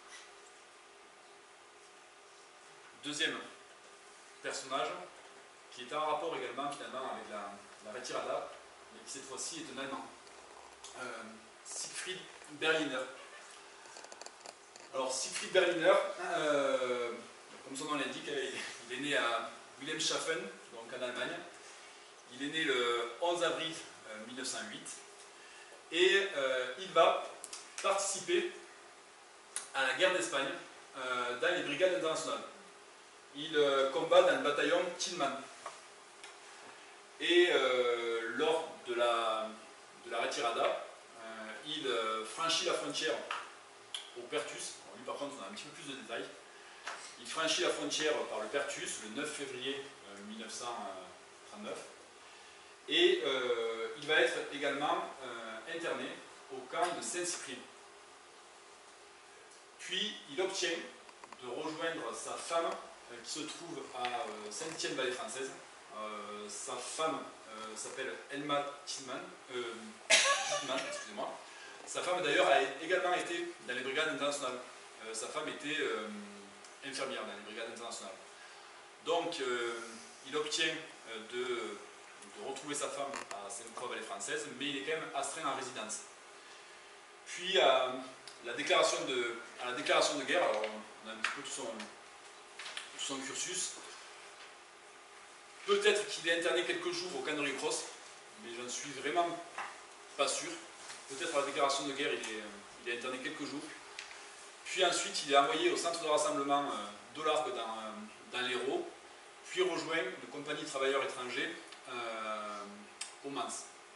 Deuxième personnage, qui est en rapport également finalement avec la, la retirada, mais qui cette fois-ci est un Allemand. Euh, Siegfried Berliner. Alors Siegfried Berliner, euh, comme son nom l'indique, il est né à Wilhelmshaven, donc en Allemagne. Il est né le onze avril mille neuf cent huit et euh, il va participer à la guerre d'Espagne euh, dans les brigades internationales. Il euh, combat dans le bataillon Tillman. Et euh, lors de la, de la retirada, euh, il euh, franchit la frontière au Perthus. Alors, lui par contre on a un petit peu plus de détails. Il franchit la frontière par le Perthus le neuf février mille neuf cent trente-neuf. Et euh, il va être également euh, interné au camp de Saint-Cyprien. Puis il obtient de rejoindre sa femme euh, qui se trouve à euh, Saint-Étienne-Vallée française. Euh, sa femme euh, s'appelle Elma Tillman, euh, Tillman, excusez-moi. Sa femme d'ailleurs a également été dans les brigades internationales. Euh, sa femme était euh, infirmière dans les brigades internationales. Donc euh, il obtient euh, de, de retrouver sa femme à Sainte-Croix-Vallée française, mais il est quand même astreint en résidence. Puis à la déclaration de, à la déclaration de guerre, alors on a un petit peu tout son, tout son cursus. Peut-être qu'il est interné quelques jours au camp de Ricross, mais je ne suis vraiment pas sûr. Peut-être à la déclaration de guerre, il est, il est interné quelques jours. Puis ensuite, il est envoyé au centre de rassemblement euh, d'Olargue dans, euh, dans l'Hérault, puis rejoint une compagnie de travailleurs étrangers euh, au Mans.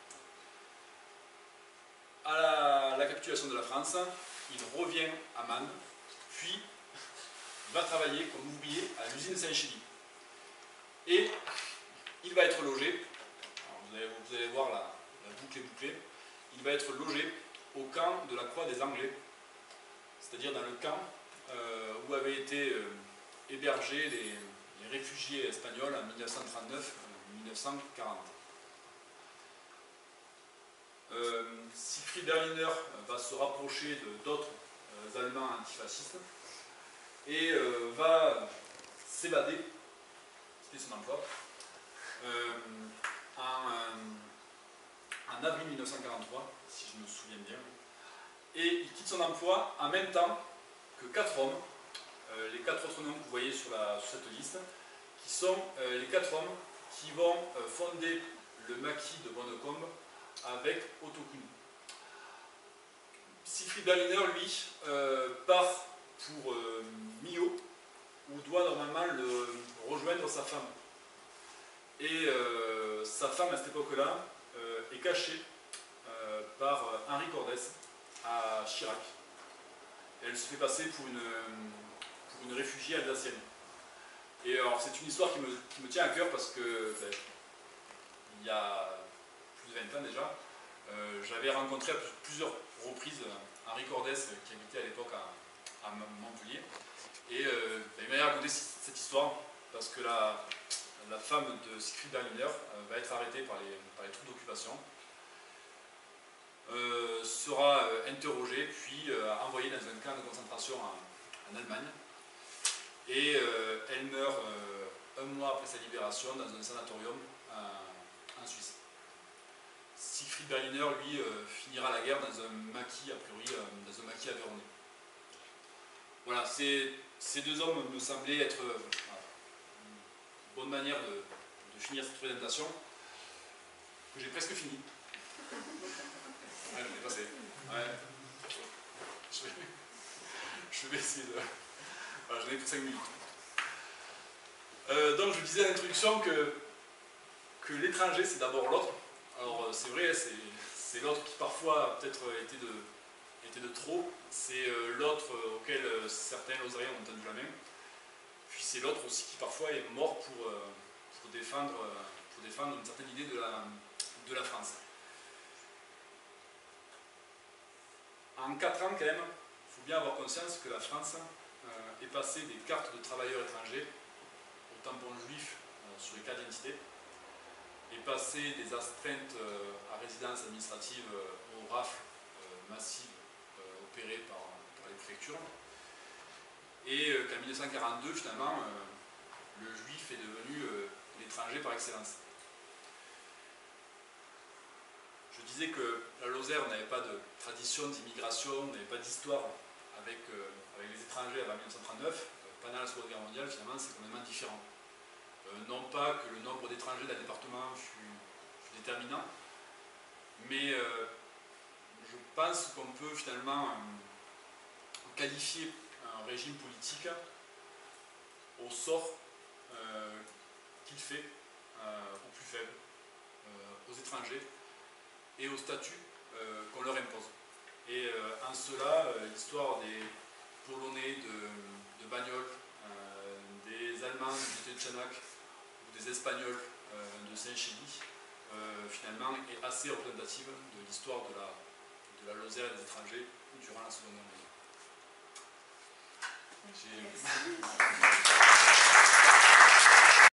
À la, la capitulation de la France, il revient à Mans, puis va travailler comme ouvrier à l'usine Saint-Chély. Et il va être logé, alors vous, allez, vous allez voir la, la boucle est bouclée, il va être logé au camp de la Croix des Anglais, c'est-à-dire dans le camp euh, où avaient été euh, hébergés les, les réfugiés espagnols en mille neuf cent trente-neuf mille neuf cent quarante. Euh, Siegfried Berliner va se rapprocher d'autres euh, Allemands antifascistes et euh, va s'évader, c'était son emploi, euh, en, euh, en avril mille neuf cent quarante-trois, si je me souviens bien. Et il quitte son emploi en même temps que quatre hommes, euh, les quatre autres noms que vous voyez sur, la, sur cette liste, qui sont euh, les quatre hommes qui vont euh, fonder le maquis de Bonnecombe avec Otto Kuhn. Siegfried Berliner, lui, euh, part pour euh, Millau, où doit normalement le, rejoindre sa femme. Et euh, sa femme, à cette époque-là, euh, est cachée euh, par Henri Cordès à Chirac. Et elle se fait passer pour une, pour une réfugiée alsacienne. Et alors, c'est une histoire qui me, qui me tient à cœur parce que, ben, il y a plus de vingt ans déjà, euh, j'avais rencontré à plusieurs reprises Henri Cordès, qui habitait à l'époque à, à Montpellier. Et euh, ben, il m'a raconté cette histoire parce que la, la femme de Siegfried Berliner euh, va être arrêtée par les, par les troupes d'occupation, euh, sera euh, interrogée, puis euh, envoyée dans un camp de concentration en, en Allemagne. Et euh, elle meurt euh, un mois après sa libération dans un sanatorium en, en Suisse. Siegfried Berliner, lui, euh, finira la guerre dans un maquis, a priori, euh, dans un maquis aveyronnais. Voilà, ces, ces deux hommes me semblaient être euh, voilà, une bonne manière de, de finir cette présentation, que j'ai presque fini. Ouais, je l'ai passé. Ouais. Je vais, je vais essayer de... Voilà, j'en ai pour cinq minutes. Euh, donc je disais à l'introduction que, que l'étranger c'est d'abord l'autre. Alors c'est vrai, c'est l'autre qui parfois a peut-être été de, été de trop. C'est euh, l'autre auquel euh, certains osiriens ont tendu la main. Puis c'est l'autre aussi qui parfois est mort pour, euh, pour, défendre, euh, pour défendre une certaine idée de la, de la France. En quatre ans quand même, il faut bien avoir conscience que la France euh, est passée des cartes de travailleurs étrangers au tampon juif euh, sur les cartes d'identité, est passée des astreintes euh, à résidence administrative euh, aux rafles euh, massives euh, opérées par, par les préfectures, et euh, qu'en mille neuf cent quarante-deux, finalement, euh, le juif est devenu euh, l'étranger par excellence. Je disais que la Lozère n'avait pas de tradition d'immigration, n'avait pas d'histoire avec, euh, avec les étrangers avant mille neuf cent trente-neuf. Euh, pendant la Seconde Guerre mondiale, finalement, c'est complètement différent. Euh, non pas que le nombre d'étrangers dans le département fut, fut déterminant, mais euh, je pense qu'on peut finalement euh, qualifier un régime politique au sort euh, qu'il fait euh, aux plus faibles, euh, aux étrangers, et au statut euh, qu'on leur impose. Et euh, en cela, euh, l'histoire des Polonais de, de Bagnoles, euh, des Allemands du Tchétchénak ou des Espagnols euh, de Saint-Chély, euh, finalement, est assez représentative de l'histoire de la, de la Lozère et des étrangers durant la Seconde Guerre mondiale.